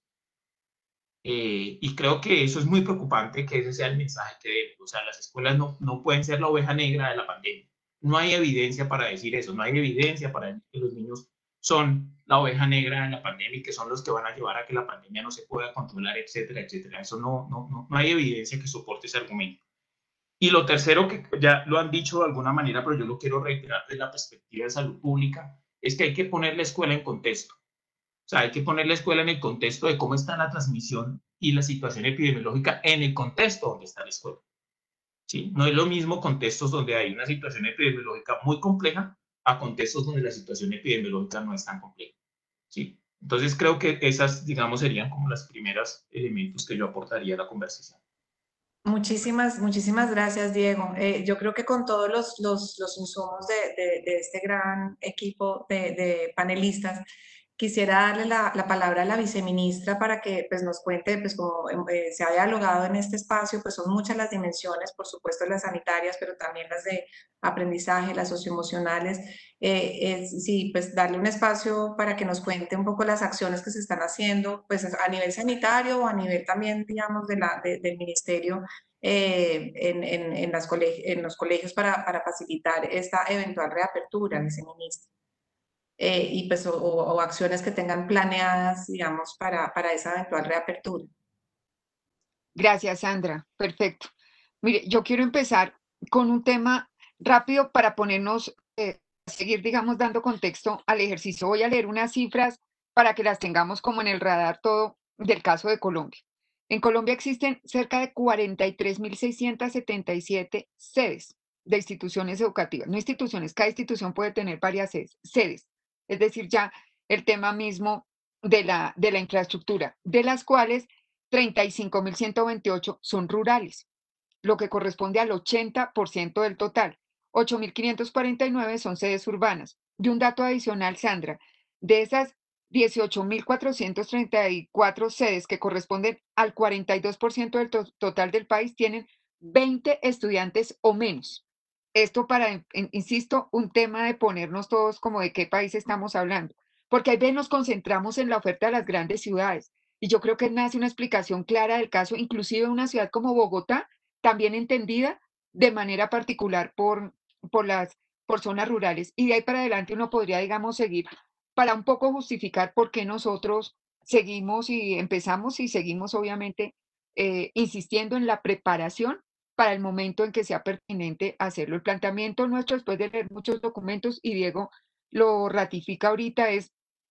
Y creo que eso es muy preocupante, que ese sea el mensaje que demos. O sea, las escuelas no pueden ser la oveja negra de la pandemia. No hay evidencia para decir eso, no hay evidencia para decir que los niños son la oveja negra en la pandemia y que son los que van a llevar a que la pandemia no se pueda controlar, etcétera, etcétera. Eso no hay evidencia que soporte ese argumento. Y lo tercero, que ya lo han dicho de alguna manera, pero yo lo quiero reiterar desde la perspectiva de salud pública, es que hay que poner la escuela en contexto. O sea, hay que poner la escuela en el contexto de cómo está la transmisión y la situación epidemiológica en el contexto donde está la escuela. ¿Sí? No es lo mismo contextos donde hay una situación epidemiológica muy compleja a contextos donde la situación epidemiológica no es tan compleja. ¿Sí? Entonces creo que esas, digamos, serían como los primeros elementos que yo aportaría a la conversación. Muchísimas gracias, Diego. Yo creo que con todos los insumos de este gran equipo de panelistas, quisiera darle la palabra a la viceministra para que pues, nos cuente, pues como se ha dialogado en este espacio, pues son muchas las dimensiones, por supuesto las sanitarias, pero también las de aprendizaje, las socioemocionales. Sí, pues darle un espacio para que nos cuente un poco las acciones que se están haciendo, pues a nivel sanitario o a nivel también, digamos, del ministerio en los colegios para facilitar esta eventual reapertura, viceministra. Y pues, o acciones que tengan planeadas, digamos, para esa eventual reapertura. Gracias, Sandra. Perfecto. Mire, yo quiero empezar con un tema rápido para ponernos, seguir, digamos, dando contexto al ejercicio. Voy a leer unas cifras para que las tengamos como en el radar todo del caso de Colombia. En Colombia existen cerca de 43.677 sedes de instituciones educativas, no instituciones, cada institución puede tener varias sedes, es decir, ya el tema mismo de la infraestructura, de las cuales 35.128 son rurales, lo que corresponde al 80% del total. 8.549 son sedes urbanas. Y un dato adicional, Sandra, de esas 18.434 sedes que corresponden al 42% del total del país, tienen 20 estudiantes o menos. Esto para, insisto, un tema de ponernos todos como de qué país estamos hablando, porque a veces nos concentramos en la oferta de las grandes ciudades, y yo creo que nace una explicación clara del caso, inclusive de una ciudad como Bogotá, también entendida de manera particular por zonas rurales. Y de ahí para adelante uno podría, digamos, seguir para un poco justificar por qué nosotros seguimos y empezamos y seguimos, obviamente, insistiendo en la preparación para el momento en que sea pertinente hacerlo. El planteamiento nuestro, después de leer muchos documentos, y Diego lo ratifica ahorita, es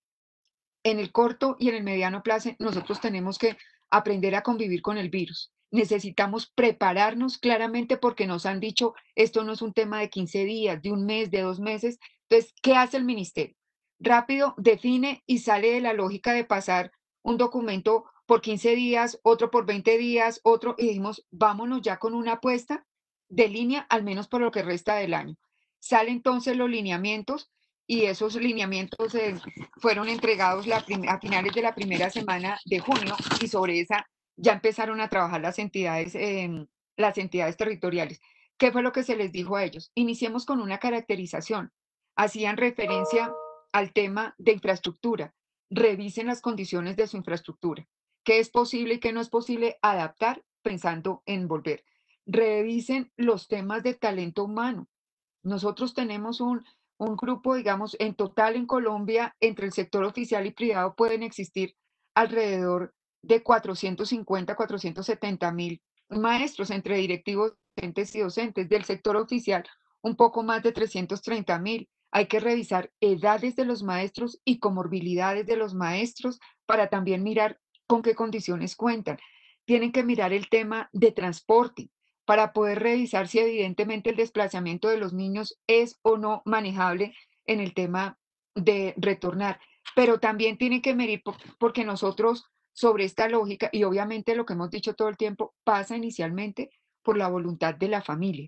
en el corto y en el mediano plazo, nosotros tenemos que aprender a convivir con el virus. Necesitamos prepararnos claramente porque nos han dicho, esto no es un tema de 15 días, de un mes, de 2 meses. Entonces, ¿qué hace el ministerio? Rápido define y sale de la lógica de pasar un documento por 15 días, otro por 20 días, otro, y dijimos, vámonos ya con una apuesta de línea, al menos por lo que resta del año. Salen entonces los lineamientos y esos lineamientos fueron entregados a finales de la primera semana de junio y sobre esa ya empezaron a trabajar las entidades territoriales. ¿Qué fue lo que se les dijo a ellos? Iniciemos con una caracterización. Hacían referencia al tema de infraestructura. Revisen las condiciones de su infraestructura. ¿Qué es posible y qué no es posible adaptar pensando en volver? Revisen los temas de talento humano. Nosotros tenemos un grupo, digamos, en total en Colombia, entre el sector oficial y privado pueden existir alrededor de 450, 470.000 maestros entre directivos, docentes y docentes. Del sector oficial, un poco más de 330.000. Hay que revisar edades de los maestros y comorbilidades de los maestros para también mirar con qué condiciones cuentan. Tienen que mirar el tema de transporte para poder revisar si evidentemente el desplazamiento de los niños es o no manejable en el tema de retornar. Pero también tiene que medir porque nosotros sobre esta lógica, y obviamente lo que hemos dicho todo el tiempo, pasa inicialmente por la voluntad de la familia.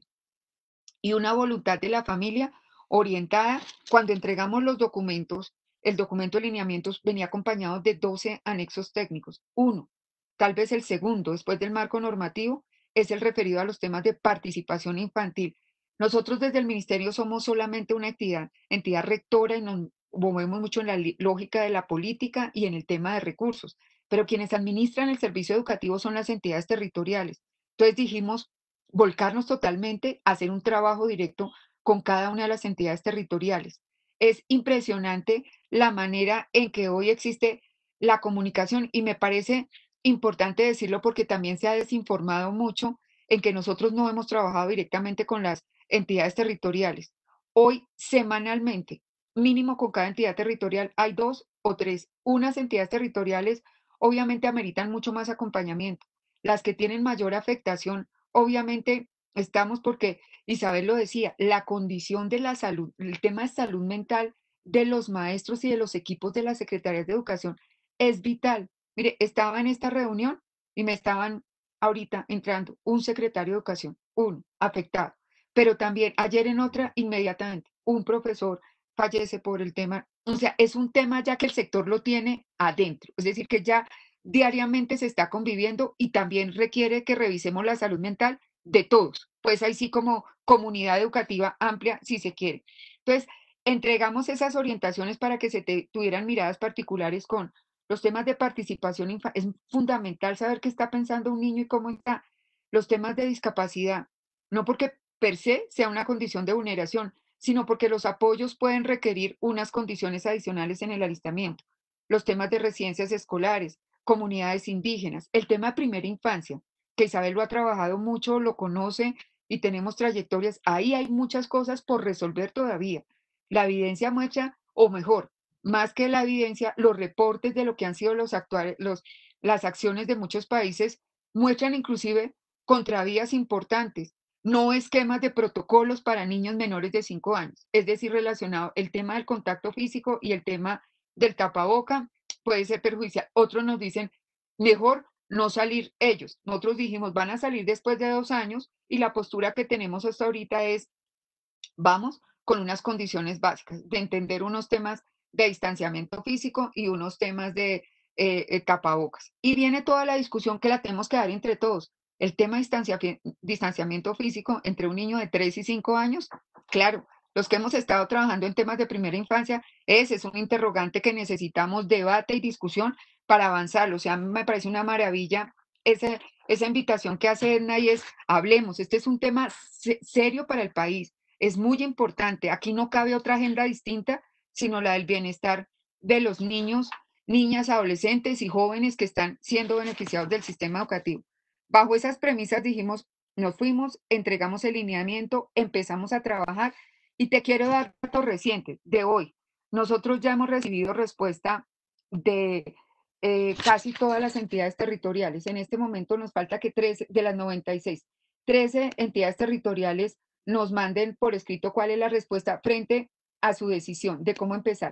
Y una voluntad de la familia orientada, cuando entregamos los documentos, el documento de lineamientos venía acompañado de 12 anexos técnicos. Uno, tal vez el segundo, después del marco normativo, es el referido a los temas de participación infantil. Nosotros desde el ministerio somos solamente una entidad rectora y nos movemos mucho en la lógica de la política y en el tema de recursos, pero quienes administran el servicio educativo son las entidades territoriales. Entonces dijimos, volcarnos totalmente a hacer un trabajo directo con cada una de las entidades territoriales. Es impresionante la manera en que hoy existe la comunicación y me parece importante decirlo porque también se ha desinformado mucho en que nosotros no hemos trabajado directamente con las entidades territoriales. Hoy, semanalmente, mínimo con cada entidad territorial, hay 2 o 3. Unas entidades territoriales obviamente ameritan mucho más acompañamiento. Las que tienen mayor afectación, obviamente estamos porque Isabel lo decía, la condición de la salud, el tema de salud mental de los maestros y de los equipos de las secretarías de educación es vital. Mire, estaba en esta reunión y me estaban ahorita entrando un secretario de educación, uno afectado, pero también ayer en otra, inmediatamente, un profesor fallece por el tema O sea, es un tema ya que el sector lo tiene adentro, es decir, que ya diariamente se está conviviendo y también requiere que revisemos la salud mental de todos, pues ahí sí como comunidad educativa amplia, si se quiere. Entonces, entregamos esas orientaciones para que tuvieran miradas particulares con los temas de participación. Es fundamental saber qué está pensando un niño y cómo está. Los temas de discapacidad, no porque per se sea una condición de vulneración, sino porque los apoyos pueden requerir unas condiciones adicionales en el alistamiento. Los temas de residencias escolares, comunidades indígenas, el tema de primera infancia, que Isabel lo ha trabajado mucho, lo conoce y tenemos trayectorias. Ahí hay muchas cosas por resolver todavía. La evidencia muestra, o mejor, más que la evidencia, los reportes de lo que han sido las acciones de muchos países muestran inclusive contravías importantes, no esquemas de protocolos para niños menores de 5 años, es decir, relacionado el tema del contacto físico y el tema del tapaboca puede ser perjudicial. Otros nos dicen, mejor no salir ellos. Nosotros dijimos, van a salir después de 2 años y la postura que tenemos hasta ahorita es, vamos con unas condiciones básicas de entender unos temas de distanciamiento físico y unos temas de tapabocas. Y viene toda la discusión que la tenemos que dar entre todos. El tema de distanciamiento físico entre un niño de 3 y 5 años, claro, los que hemos estado trabajando en temas de primera infancia, ese es un interrogante que necesitamos debate y discusión para avanzarlo. O sea, a mí me parece una maravilla esa invitación que hace Edna y es, hablemos, este es un tema serio para el país, es muy importante. Aquí no cabe otra agenda distinta, sino la del bienestar de los niños, niñas, adolescentes y jóvenes que están siendo beneficiados del sistema educativo. Bajo esas premisas dijimos, nos fuimos, entregamos el lineamiento, empezamos a trabajar y te quiero dar datos recientes de hoy. Nosotros ya hemos recibido respuesta de casi todas las entidades territoriales. En este momento nos falta que 13 de las 96, 13 entidades territoriales nos manden por escrito cuál es la respuesta frente a su decisión de cómo empezar.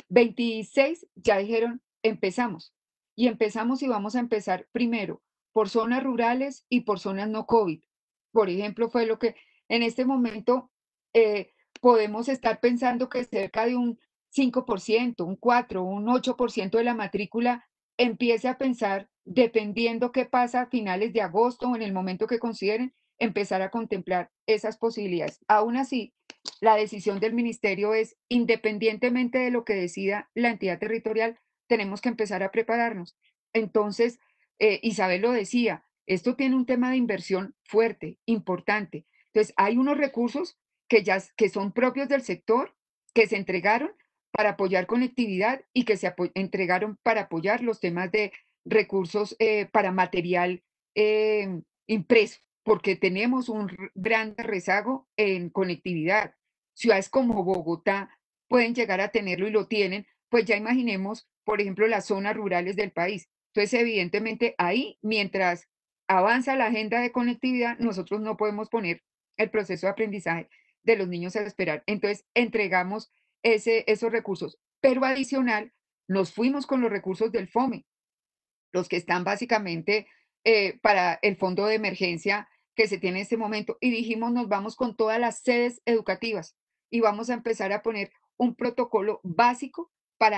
26 ya dijeron, empezamos. Y empezamos y vamos a empezar primero por zonas rurales y por zonas no COVID. Por ejemplo, fue lo que en este momento podemos estar pensando que cerca de un 5%, un 4%, un 8% de la matrícula empiece a pensar, dependiendo qué pasa a finales de agosto o en el momento que consideren, empezar a contemplar esas posibilidades. Aún así, la decisión del ministerio es, independientemente de lo que decida la entidad territorial, tenemos que empezar a prepararnos. Entonces, Isabel lo decía, esto tiene un tema de inversión fuerte, importante. Entonces, hay unos recursos que son propios del sector, que se entregaron para apoyar conectividad y que se entregaron para apoyar los temas de recursos para material impreso, porque tenemos un gran rezago en conectividad. Ciudades como Bogotá pueden llegar a tenerlo y lo tienen, pues ya imaginemos, por ejemplo, las zonas rurales del país. Entonces, evidentemente, ahí, mientras avanza la agenda de conectividad, nosotros no podemos poner el proceso de aprendizaje de los niños a esperar. Entonces, entregamos esos recursos. Pero adicional, nos fuimos con los recursos del FOME, los que están básicamente para el fondo de emergencia que se tiene en este momento. Y dijimos, nos vamos con todas las sedes educativas y vamos a empezar a poner un protocolo básico para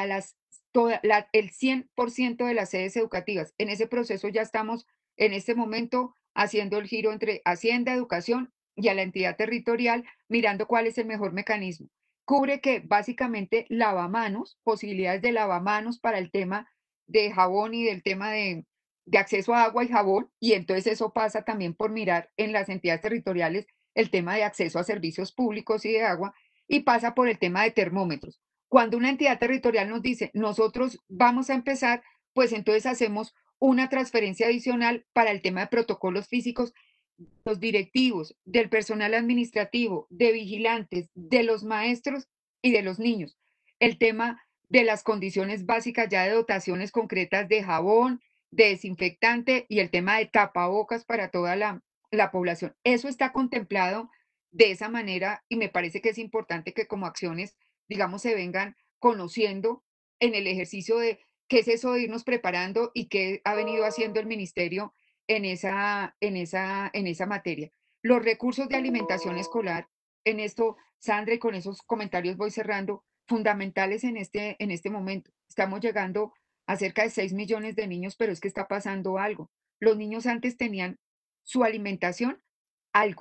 el 100% de las sedes educativas. En ese proceso ya estamos en este momento haciendo el giro entre Hacienda, Educación y a la entidad territorial, mirando cuál es el mejor mecanismo. Cubre que básicamente lavamanos, posibilidades de lavamanos para el tema de jabón y del tema de acceso a agua y jabón, y entonces eso pasa también por mirar en las entidades territoriales el tema de acceso a servicios públicos y de agua, y pasa por el tema de termómetros. Cuando una entidad territorial nos dice, nosotros vamos a empezar, pues entonces hacemos una transferencia adicional para el tema de protocolos físicos, los directivos, del personal administrativo, de vigilantes, de los maestros y de los niños. El tema de las condiciones básicas ya de dotaciones concretas de jabón, de desinfectante y el tema de tapabocas para toda la población. Eso está contemplado de esa manera y me parece que es importante que como acciones, digamos, se vengan conociendo en el ejercicio de qué es eso de irnos preparando y qué ha venido haciendo el ministerio en esa materia. Los recursos de alimentación escolar, en esto, Sandra, y con esos comentarios voy cerrando, fundamentales en este momento. Estamos llegando a cerca de 6 millones de niños, pero es que está pasando algo. Los niños antes tenían su alimentación, algo,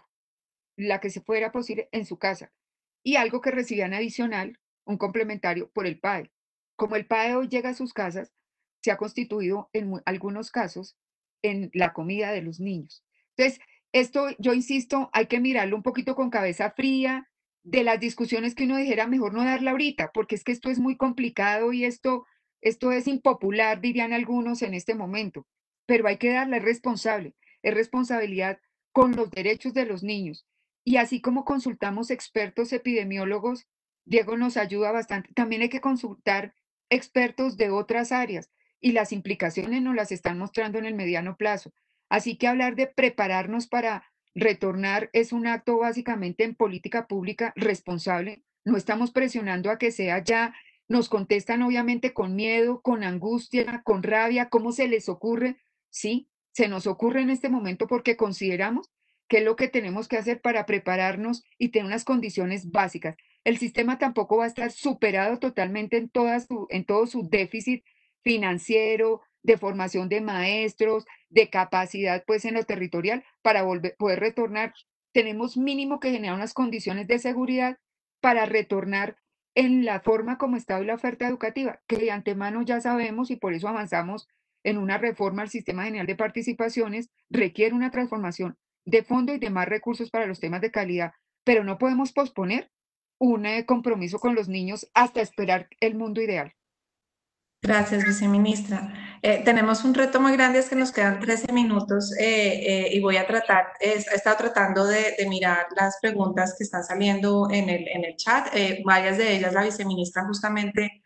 la que se fuera posible en su casa, y algo que recibían adicional, un complementario por el PAE. Como el PAE hoy llega a sus casas, se ha constituido en algunos casos en la comida de los niños. Entonces, esto, yo insisto, hay que mirarlo un poquito con cabeza fría, de las discusiones que uno dijera mejor no darla ahorita, porque es que esto es muy complicado y esto es impopular, dirían algunos en este momento, pero hay que darle, es responsabilidad con los derechos de los niños. Y así como consultamos expertos epidemiólogos, Diego nos ayuda bastante, también hay que consultar expertos de otras áreas y las implicaciones nos las están mostrando en el mediano plazo. Así que hablar de prepararnos para retornar es un acto básicamente en política pública responsable. No estamos presionando a que sea ya. Nos contestan obviamente con miedo, con angustia, con rabia. ¿Cómo se les ocurre? Sí, se nos ocurre en este momento porque consideramos que es lo que tenemos que hacer para prepararnos y tener unas condiciones básicas. El sistema tampoco va a estar superado totalmente en todo su déficit financiero, de formación de maestros, de capacidad pues en lo territorial para poder retornar. Tenemos mínimo que generar unas condiciones de seguridad para retornar en la forma como está hoy la oferta educativa, que de antemano ya sabemos y por eso avanzamos en una reforma al Sistema General de Participaciones, requiere una transformación de fondo y de más recursos para los temas de calidad, pero no podemos posponer un compromiso con los niños hasta esperar el mundo ideal. Gracias, viceministra. Tenemos un reto muy grande, es que nos quedan 13 minutos y voy a tratar, he estado tratando de mirar las preguntas que están saliendo en el chat. Varias de ellas la viceministra justamente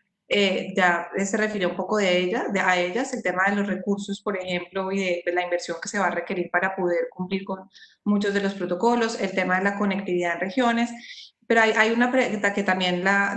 ya se refirió un poco a ellas, el tema de los recursos, por ejemplo, y de la inversión que se va a requerir para poder cumplir con muchos de los protocolos, el tema de la conectividad en regiones. Pero hay una pregunta que también la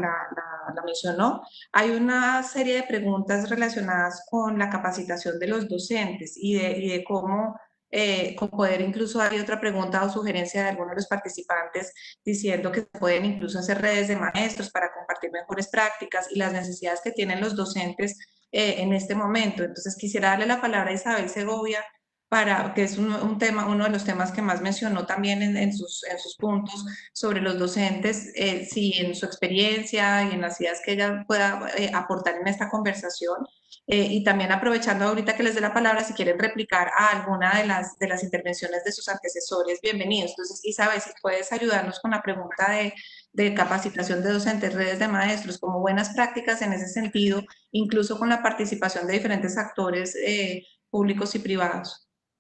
mencionó. Hay una serie de preguntas relacionadas con la capacitación de los docentes y de cómo con poder incluso hay otra pregunta o sugerencia de algunos de los participantes diciendo que se pueden incluso hacer redes de maestros para compartir mejores prácticas y las necesidades que tienen los docentes en este momento. Entonces quisiera darle la palabra a Isabel Segovia, que es uno de los temas que más mencionó también en sus puntos sobre los docentes, si en su experiencia y en las ideas que ella pueda aportar en esta conversación. Y también aprovechando ahorita que les dé la palabra, si quieren replicar a alguna de las intervenciones de sus antecesores, bienvenidos. Entonces, Isabel, si puedes ayudarnos con la pregunta de capacitación de docentes, redes de maestros, como buenas prácticas en ese sentido, incluso con la participación de diferentes actores públicos y privados.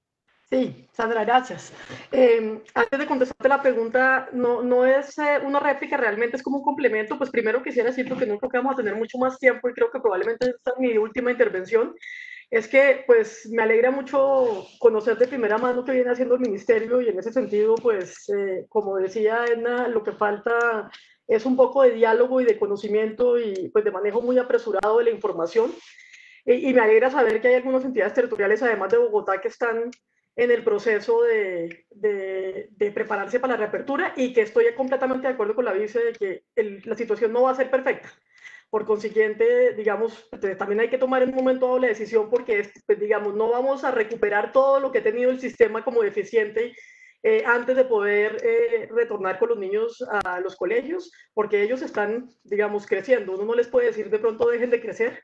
Sí, Sandra, gracias. Antes de contestarte la pregunta, no es una réplica, realmente es como un complemento. Pues primero quisiera decir, porque no creo que vamos a tener mucho más tiempo y creo que probablemente esta es mi última intervención, es que pues me alegra mucho conocer de primera mano qué viene haciendo el ministerio y en ese sentido, pues como decía Edna, lo que falta es un poco de diálogo y de conocimiento y pues de manejo muy apresurado de la información. Y me alegra saber que hay algunas entidades territoriales, además de Bogotá, que están en el proceso de prepararse para la reapertura y que estoy completamente de acuerdo con la vice de que la situación no va a ser perfecta. Por consiguiente, digamos, también hay que tomar en un momento dado la decisión porque, pues, digamos, no vamos a recuperar todo lo que ha tenido el sistema como deficiente antes de poder retornar con los niños a los colegios, porque ellos están, digamos, creciendo. Uno no les puede decir de pronto dejen de crecer,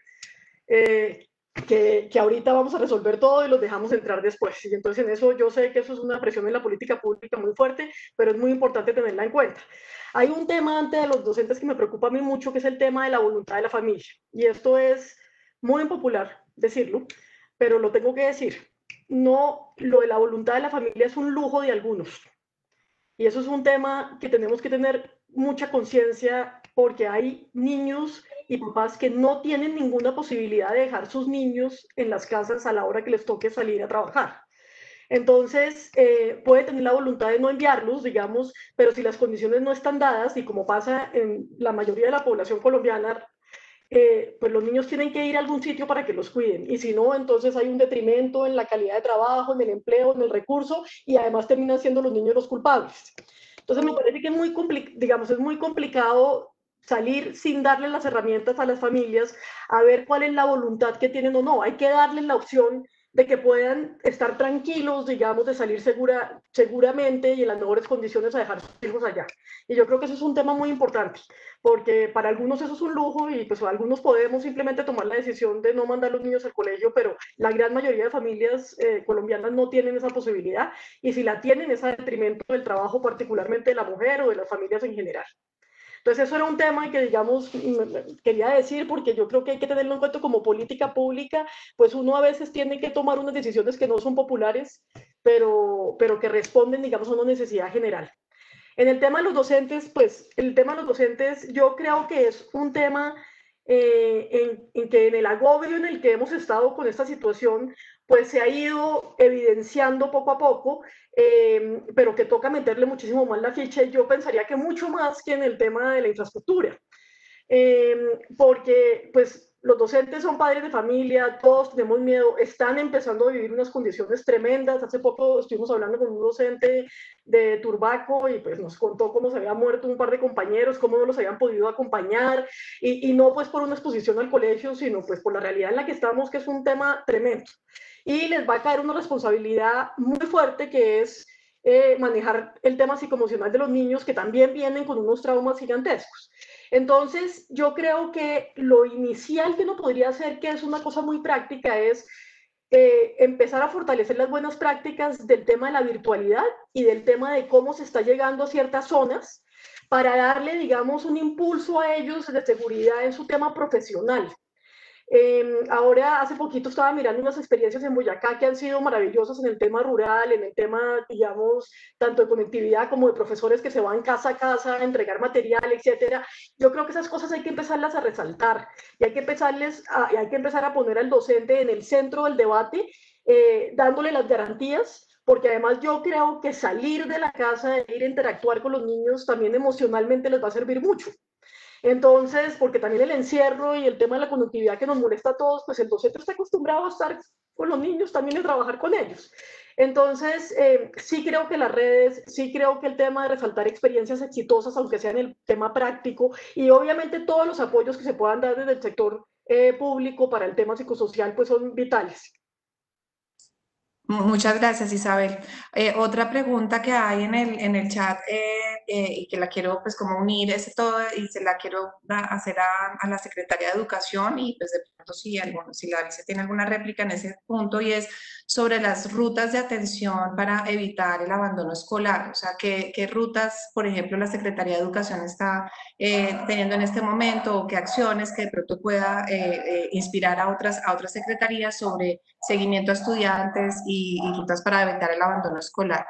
que ahorita vamos a resolver todo y los dejamos entrar después. Y entonces en eso yo sé que eso es una presión en la política pública muy fuerte, pero es muy importante tenerla en cuenta. Hay un tema antes de los docentes que me preocupa a mí mucho, que es el tema de la voluntad de la familia. Y esto es muy impopular decirlo, pero lo tengo que decir. No, lo de la voluntad de la familia es un lujo de algunos. Y eso es un tema que tenemos que tener mucha conciencia porque hay niños y papás que no tienen ninguna posibilidad de dejar sus niños en las casas a la hora que les toque salir a trabajar. Entonces, puede tener la voluntad de no enviarlos, digamos, pero si las condiciones no están dadas, y como pasa en la mayoría de la población colombiana, pues los niños tienen que ir a algún sitio para que los cuiden. Y si no, entonces hay un detrimento en la calidad de trabajo, en el empleo, en el recurso, y además terminan siendo los niños los culpables. Entonces me parece que es muy complicado salir sin darle las herramientas a las familias a ver cuál es la voluntad que tienen o no. Hay que darles la opción de que puedan estar tranquilos, digamos, de salir seguramente y en las mejores condiciones a dejar a sus hijos allá. Y yo creo que eso es un tema muy importante, porque para algunos eso es un lujo y pues algunos podemos simplemente tomar la decisión de no mandar a los niños al colegio, pero la gran mayoría de familias colombianas no tienen esa posibilidad, y si la tienen es a detrimento del trabajo, particularmente de la mujer o de las familias en general. Entonces eso era un tema que, digamos, quería decir, porque yo creo que hay que tenerlo en cuenta como política pública, pues uno a veces tiene que tomar unas decisiones que no son populares, pero que responden, digamos, a una necesidad general. En el tema de los docentes, pues el tema de los docentes yo creo que es un tema en que en el agobio en el que hemos estado con esta situación, pues se ha ido evidenciando poco a poco, pero que toca meterle muchísimo más la ficha, y yo pensaría que mucho más que en el tema de la infraestructura. Porque pues los docentes son padres de familia, todos tenemos miedo, están empezando a vivir unas condiciones tremendas. Hace poco estuvimos hablando con un docente de Turbaco y pues nos contó cómo se había muerto un par de compañeros, cómo no los habían podido acompañar, y no pues por una exposición al colegio, sino pues por la realidad en la que estamos, que es un tema tremendo. Y les va a caer una responsabilidad muy fuerte, que es manejar el tema psicoemocional de los niños, que también vienen con unos traumas gigantescos. Entonces, yo creo que lo inicial que uno podría hacer, que es una cosa muy práctica, es empezar a fortalecer las buenas prácticas del tema de la virtualidad y del tema de cómo se está llegando a ciertas zonas, para darle, digamos, un impulso a ellos de seguridad en su tema profesional. Ahora, hace poquito estaba mirando unas experiencias en Boyacá que han sido maravillosas en el tema rural, en el tema, digamos, tanto de conectividad como de profesores que se van casa a casa a entregar material, etcétera. Yo creo que esas cosas hay que empezarlas a resaltar, y hay que empezar a poner al docente en el centro del debate, dándole las garantías, porque además yo creo que salir de la casa, ir a interactuar con los niños, también emocionalmente les va a servir mucho. Entonces, porque también el encierro y el tema de la conductividad que nos molesta a todos, pues el docente está acostumbrado a estar con los niños también y a trabajar con ellos. Entonces, sí creo que las redes, sí creo que el tema de resaltar experiencias exitosas, aunque sea en el tema práctico, y obviamente todos los apoyos que se puedan dar desde el sector público para el tema psicosocial, pues son vitales. Muchas gracias, Isabel. Otra pregunta que hay en el chat y que la quiero pues como unir es todo, y se la quiero hacer a la Secretaría de Educación, y pues de pronto si la vice tiene alguna réplica en ese punto, y es sobre las rutas de atención para evitar el abandono escolar. O sea, ¿qué rutas, por ejemplo, la Secretaría de Educación está teniendo en este momento, o qué acciones que de pronto pueda inspirar a otras secretarías sobre seguimiento a estudiantes y rutas para evitar el abandono escolar?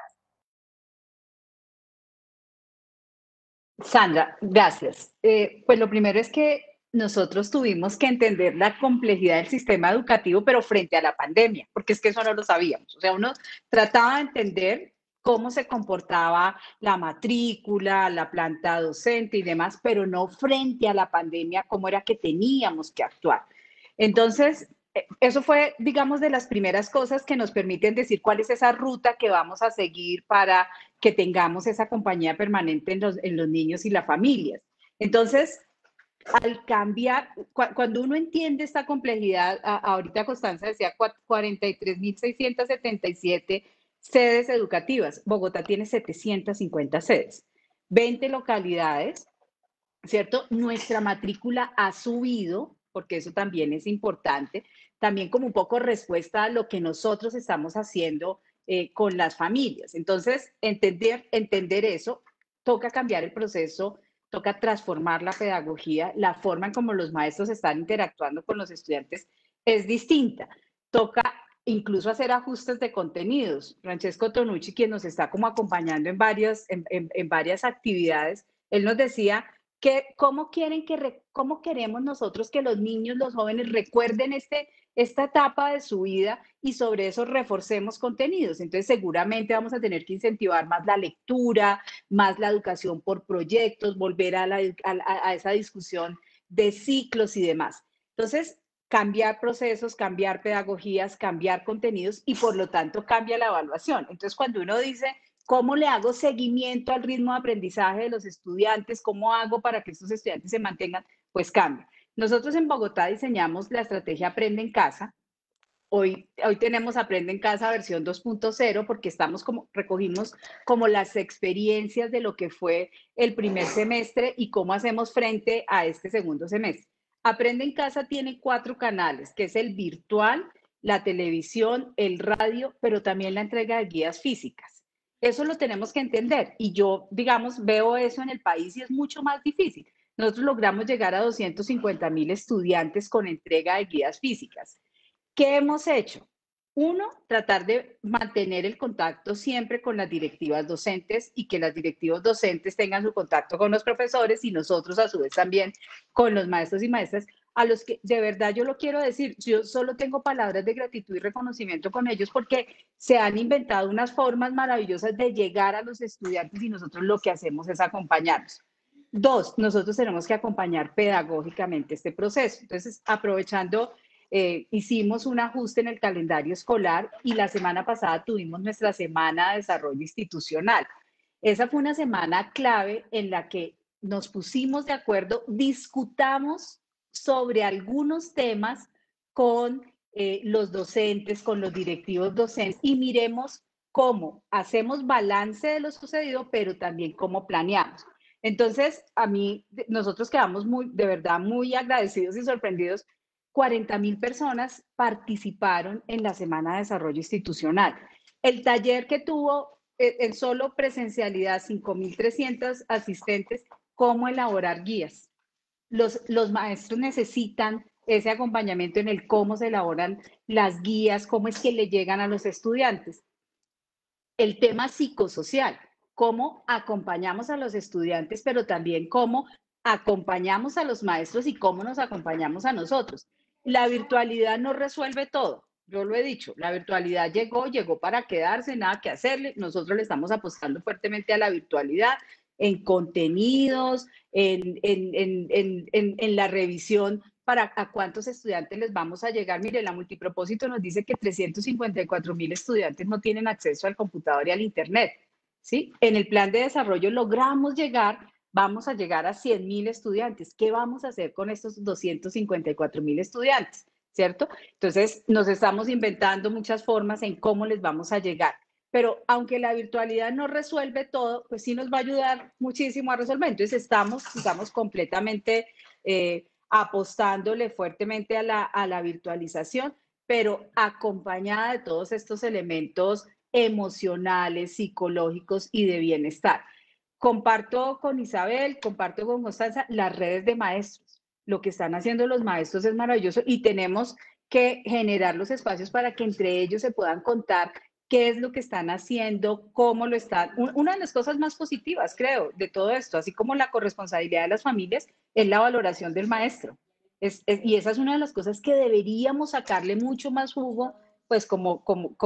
Sandra, gracias. Pues lo primero es que nosotros tuvimos que entender la complejidad del sistema educativo, pero frente a la pandemia, porque es que eso no lo sabíamos. O sea, uno trataba de entender cómo se comportaba la matrícula, la planta docente y demás, pero no frente a la pandemia, cómo era que teníamos que actuar. Entonces, eso fue, digamos, de las primeras cosas que nos permiten decir cuál es esa ruta que vamos a seguir para que tengamos esa compañía permanente en los niños y las familias. Entonces, al cambiar, cuando uno entiende esta complejidad, ahorita Constanza decía 43.677 sedes educativas, Bogotá tiene 750 sedes, 20 localidades, ¿cierto? Nuestra matrícula ha subido, porque eso también es importante, también como un poco respuesta a lo que nosotros estamos haciendo con las familias. Entonces, entender eso, toca cambiar el proceso, toca transformar la pedagogía, la forma en cómo los maestros están interactuando con los estudiantes es distinta. Toca incluso hacer ajustes de contenidos. Francesco Tonucci, quien nos está como acompañando en varias actividades, él nos decía cómo queremos nosotros que los niños, los jóvenes recuerden esta etapa de su vida, y sobre eso reforcemos contenidos. Entonces, seguramente vamos a tener que incentivar más la lectura, más la educación por proyectos, volver a esa discusión de ciclos y demás. Entonces, cambiar procesos, cambiar pedagogías, cambiar contenidos, y por lo tanto cambia la evaluación. Entonces, cuando uno dice ¿Cómo le hago seguimiento al ritmo de aprendizaje de los estudiantes? ¿Cómo hago para que estos estudiantes se mantengan? Pues cambia. Nosotros en Bogotá diseñamos la estrategia Aprende en Casa. Hoy tenemos Aprende en Casa versión 2.0 porque recogimos como las experiencias de lo que fue el primer semestre y cómo hacemos frente a este segundo semestre. Aprende en Casa tiene 4 canales, que es el virtual, la televisión, el radio, pero también la entrega de guías físicas. Eso lo tenemos que entender y yo, digamos, veo eso en el país y es mucho más difícil. Nosotros logramos llegar a 250,000 estudiantes con entrega de guías físicas. ¿Qué hemos hecho? Uno, tratar de mantener el contacto siempre con las directivas docentes y que las directivas docentes tengan su contacto con los profesores y nosotros a su vez también con los maestros y maestras, a los que de verdad yo lo quiero decir, yo solo tengo palabras de gratitud y reconocimiento con ellos porque se han inventado unas formas maravillosas de llegar a los estudiantes y nosotros lo que hacemos es acompañarlos. 2, nosotros tenemos que acompañar pedagógicamente este proceso. Entonces, aprovechando... hicimos un ajuste en el calendario escolar y la semana pasada tuvimos nuestra semana de desarrollo institucional. Esa fue una semana clave en la que nos pusimos de acuerdo, discutamos sobre algunos temas con los docentes, con los directivos docentes y miremos cómo hacemos balance de lo sucedido, pero también cómo planeamos. Entonces, nosotros quedamos de verdad muy agradecidos y sorprendidos. 40,000 personas participaron en la Semana de Desarrollo Institucional. El taller que tuvo en solo presencialidad 5,300 asistentes, cómo elaborar guías. Los maestros necesitan ese acompañamiento en el cómo se elaboran las guías, cómo es que le llegan a los estudiantes. El tema psicosocial, cómo acompañamos a los estudiantes, pero también cómo acompañamos a los maestros y cómo nos acompañamos a nosotros. La virtualidad no resuelve todo, yo lo he dicho, la virtualidad llegó para quedarse, nada que hacerle, nosotros le estamos apostando fuertemente a la virtualidad, en contenidos, en la revisión para a cuántos estudiantes les vamos a llegar. Mire, la Multipropósito nos dice que 354,000 estudiantes no tienen acceso al computador y al internet, ¿sí? En el plan de desarrollo logramos vamos a llegar a 100,000 estudiantes. ¿Qué vamos a hacer con estos 254,000 estudiantes? ¿Cierto? Entonces, nos estamos inventando muchas formas en cómo les vamos a llegar. Pero aunque la virtualidad no resuelve todo, pues sí nos va a ayudar muchísimo a resolver. Entonces, estamos completamente apostándole fuertemente a la virtualización, pero acompañada de todos estos elementos emocionales, psicológicos y de bienestar. Comparto con Isabel, comparto con Constanza las redes de maestros. Lo que están haciendo los maestros es maravilloso y tenemos que generar los espacios para que entre ellos se puedan contar qué es lo que están haciendo, cómo lo están. Una de las cosas más positivas, creo, de todo esto, así como la corresponsabilidad de las familias, es la valoración del maestro. Y esa es una de las cosas que deberíamos sacarle mucho más jugo, pues como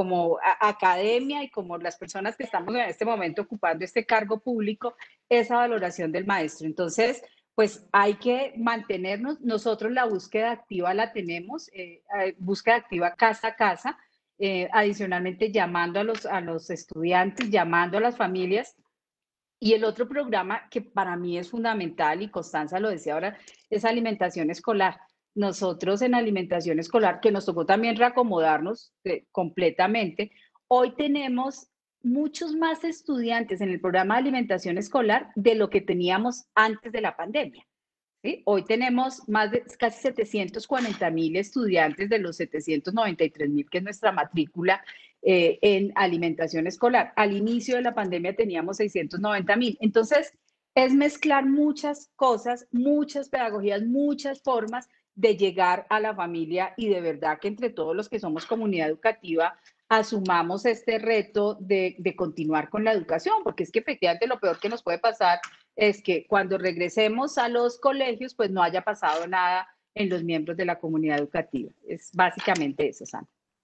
academia y como las personas que estamos en este momento ocupando este cargo público, esa valoración del maestro. Entonces, pues hay que mantenernos, nosotros la búsqueda activa la tenemos, búsqueda activa casa a casa, adicionalmente llamando a los estudiantes, llamando a las familias. Y el otro programa que para mí es fundamental, y Constanza lo decía ahora, es alimentación escolar. Nosotros en alimentación escolar, que nos tocó también reacomodarnos completamente, hoy tenemos muchos más estudiantes en el programa de alimentación escolar de lo que teníamos antes de la pandemia. ¿Sí? Hoy tenemos más de casi 740,000 estudiantes de los 793,000 que es nuestra matrícula en alimentación escolar. Al inicio de la pandemia teníamos 690,000. Entonces, es mezclar muchas cosas, muchas pedagogías, muchas formas de llegar a la familia y de verdad que entre todos los que somos comunidad educativa asumamos este reto de continuar con la educación, porque es que efectivamente lo peor que nos puede pasar es que cuando regresemos a los colegios, pues no haya pasado nada en los miembros de la comunidad educativa. Es básicamente eso, Sandra.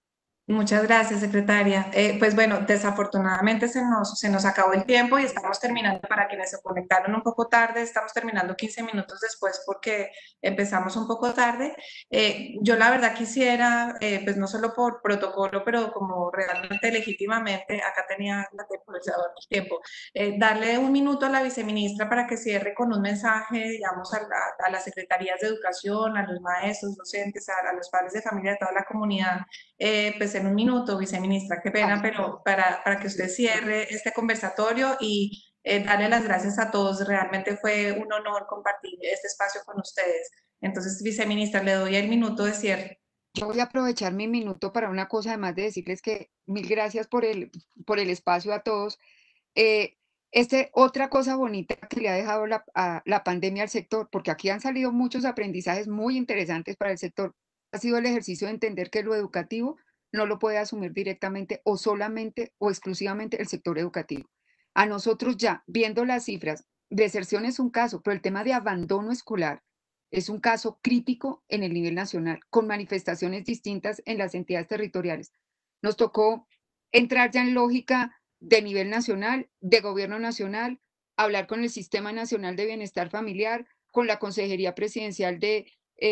Muchas gracias, secretaria. Pues bueno, desafortunadamente se nos acabó el tiempo y estamos terminando, para quienes se conectaron un poco tarde, estamos terminando 15 minutos después porque empezamos un poco tarde. Yo la verdad quisiera, pues no solo por protocolo, pero como realmente legítimamente, acá tenía la temporizador del tiempo, darle un minuto a la viceministra para que cierre con un mensaje, digamos, a las secretarías de educación, a los maestros, docentes, a los padres de familia, de toda la comunidad, pues en un minuto, viceministra, qué pena, Vale. pero para que usted cierre este conversatorio y darle las gracias a todos. Realmente fue un honor compartir este espacio con ustedes. Entonces, viceministra, le doy el minuto de cierre. Yo voy a aprovechar mi minuto para una cosa, además de decirles que mil gracias por el espacio a todos. Eh, otra cosa bonita que le ha dejado la pandemia al sector, porque aquí han salido muchos aprendizajes muy interesantes para el sector, ha sido el ejercicio de entender que lo educativo no lo puede asumir directamente o solamente o exclusivamente el sector educativo. A nosotros ya, viendo las cifras, deserción es un caso, pero el tema de abandono escolar es un caso crítico en el nivel nacional, con manifestaciones distintas en las entidades territoriales. Nos tocó entrar ya en lógica de nivel nacional, de gobierno nacional, hablar con el Sistema Nacional de Bienestar Familiar, con la Consejería Presidencial de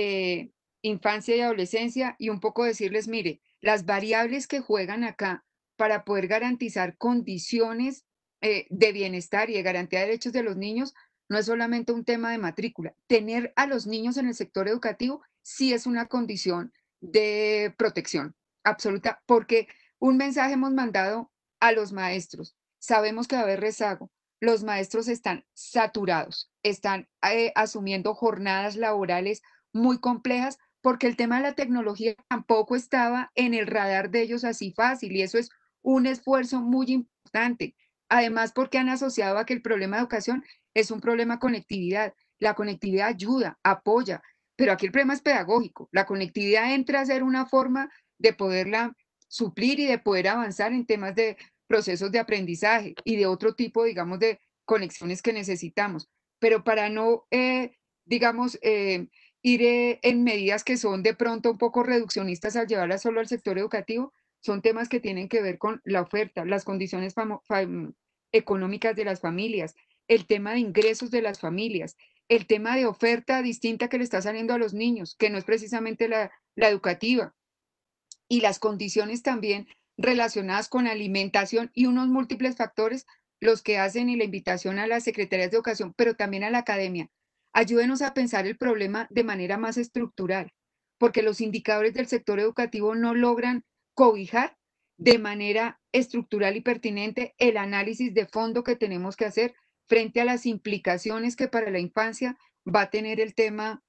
Infancia y Adolescencia y un poco decirles, mire, las variables que juegan acá para poder garantizar condiciones de bienestar y de garantía de derechos de los niños no es solamente un tema de matrícula. Tener a los niños en el sector educativo sí es una condición de protección absoluta, porque un mensaje hemos mandado a los maestros. Sabemos que va a haber rezago. Los maestros están saturados, están asumiendo jornadas laborales muy complejas porque el tema de la tecnología tampoco estaba en el radar de ellos así fácil y eso es un esfuerzo muy importante. Además, porque han asociado a que el problema de educación es un problema de conectividad. La conectividad ayuda, apoya, pero aquí el problema es pedagógico. La conectividad entra a ser una forma de poderla suplir y de poder avanzar en temas de procesos de aprendizaje y de otro tipo, digamos, de conexiones que necesitamos. Pero para no, digamos, ir en medidas que son de pronto un poco reduccionistas al llevarlas solo al sector educativo, son temas que tienen que ver con la oferta, las condiciones económicas de las familias, el tema de ingresos de las familias, el tema de oferta distinta que le está saliendo a los niños, que no es precisamente la educativa, y las condiciones también relacionadas con alimentación y unos múltiples factores los que hacen y la invitación a las secretarías de educación, pero también a la academia. Ayúdenos a pensar el problema de manera más estructural, porque los indicadores del sector educativo no logran cobijar de manera estructural y pertinente el análisis de fondo que tenemos que hacer frente a las implicaciones que para la infancia va a tener el tema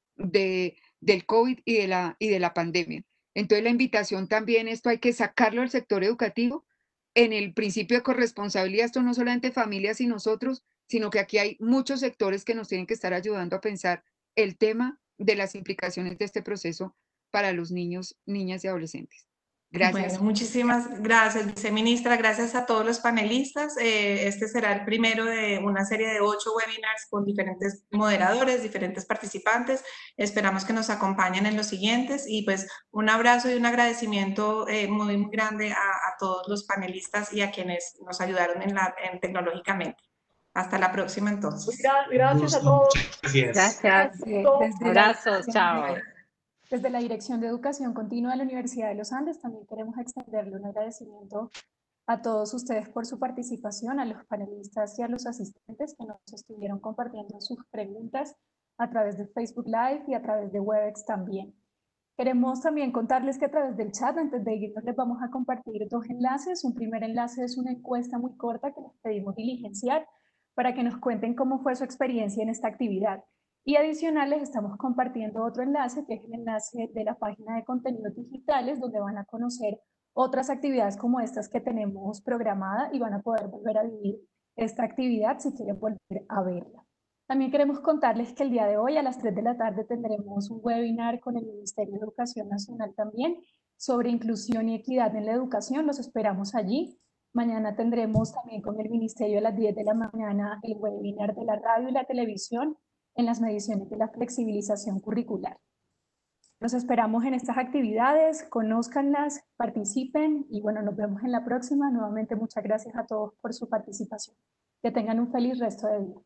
del COVID y de la pandemia. Entonces la invitación también, esto hay que sacarlo del sector educativo en el principio de corresponsabilidad, esto no solamente familias y nosotros, sino que aquí hay muchos sectores que nos tienen que estar ayudando a pensar el tema de las implicaciones de este proceso para los niños, niñas y adolescentes. Gracias. Bueno, muchísimas gracias, viceministra. Gracias a todos los panelistas. Este será el primero de una serie de 8 webinars con diferentes moderadores, diferentes participantes. Esperamos que nos acompañen en los siguientes y pues un abrazo y un agradecimiento muy, muy grande a todos los panelistas y a quienes nos ayudaron tecnológicamente. Hasta la próxima entonces. Gracias a todos. Gracias. Gracias. Abrazos, chao. Desde la Dirección de Educación Continua de la Universidad de los Andes también queremos extenderle un agradecimiento a todos ustedes por su participación, a los panelistas y a los asistentes que nos estuvieron compartiendo sus preguntas a través de Facebook Live y a través de Webex también. Queremos también contarles que a través del chat, antes de irnos, les vamos a compartir 2 enlaces. Un primer enlace es una encuesta muy corta que les pedimos diligenciar para que nos cuenten cómo fue su experiencia en esta actividad. Y adicional les estamos compartiendo otro enlace, que es el enlace de la página de contenidos digitales, donde van a conocer otras actividades como estas que tenemos programada y van a poder volver a vivir esta actividad si quieren volver a verla. También queremos contarles que el día de hoy a las 3 de la tarde tendremos un webinar con el Ministerio de Educación Nacional también sobre inclusión y equidad en la educación. Los esperamos allí. Mañana tendremos también con el Ministerio a las 10 de la mañana el webinar de la radio y la televisión en las mediciones de la flexibilización curricular. Los esperamos en estas actividades, conózcanlas, participen y bueno, nos vemos en la próxima. Nuevamente muchas gracias a todos por su participación. Que tengan un feliz resto de día.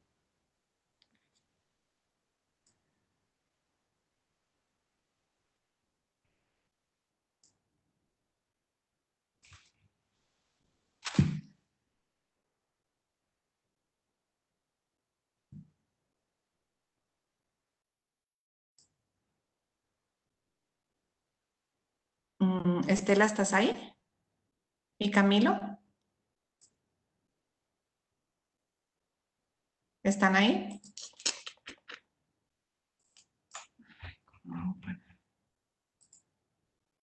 Estela, ¿estás ahí? ¿Y Camilo? ¿Están ahí?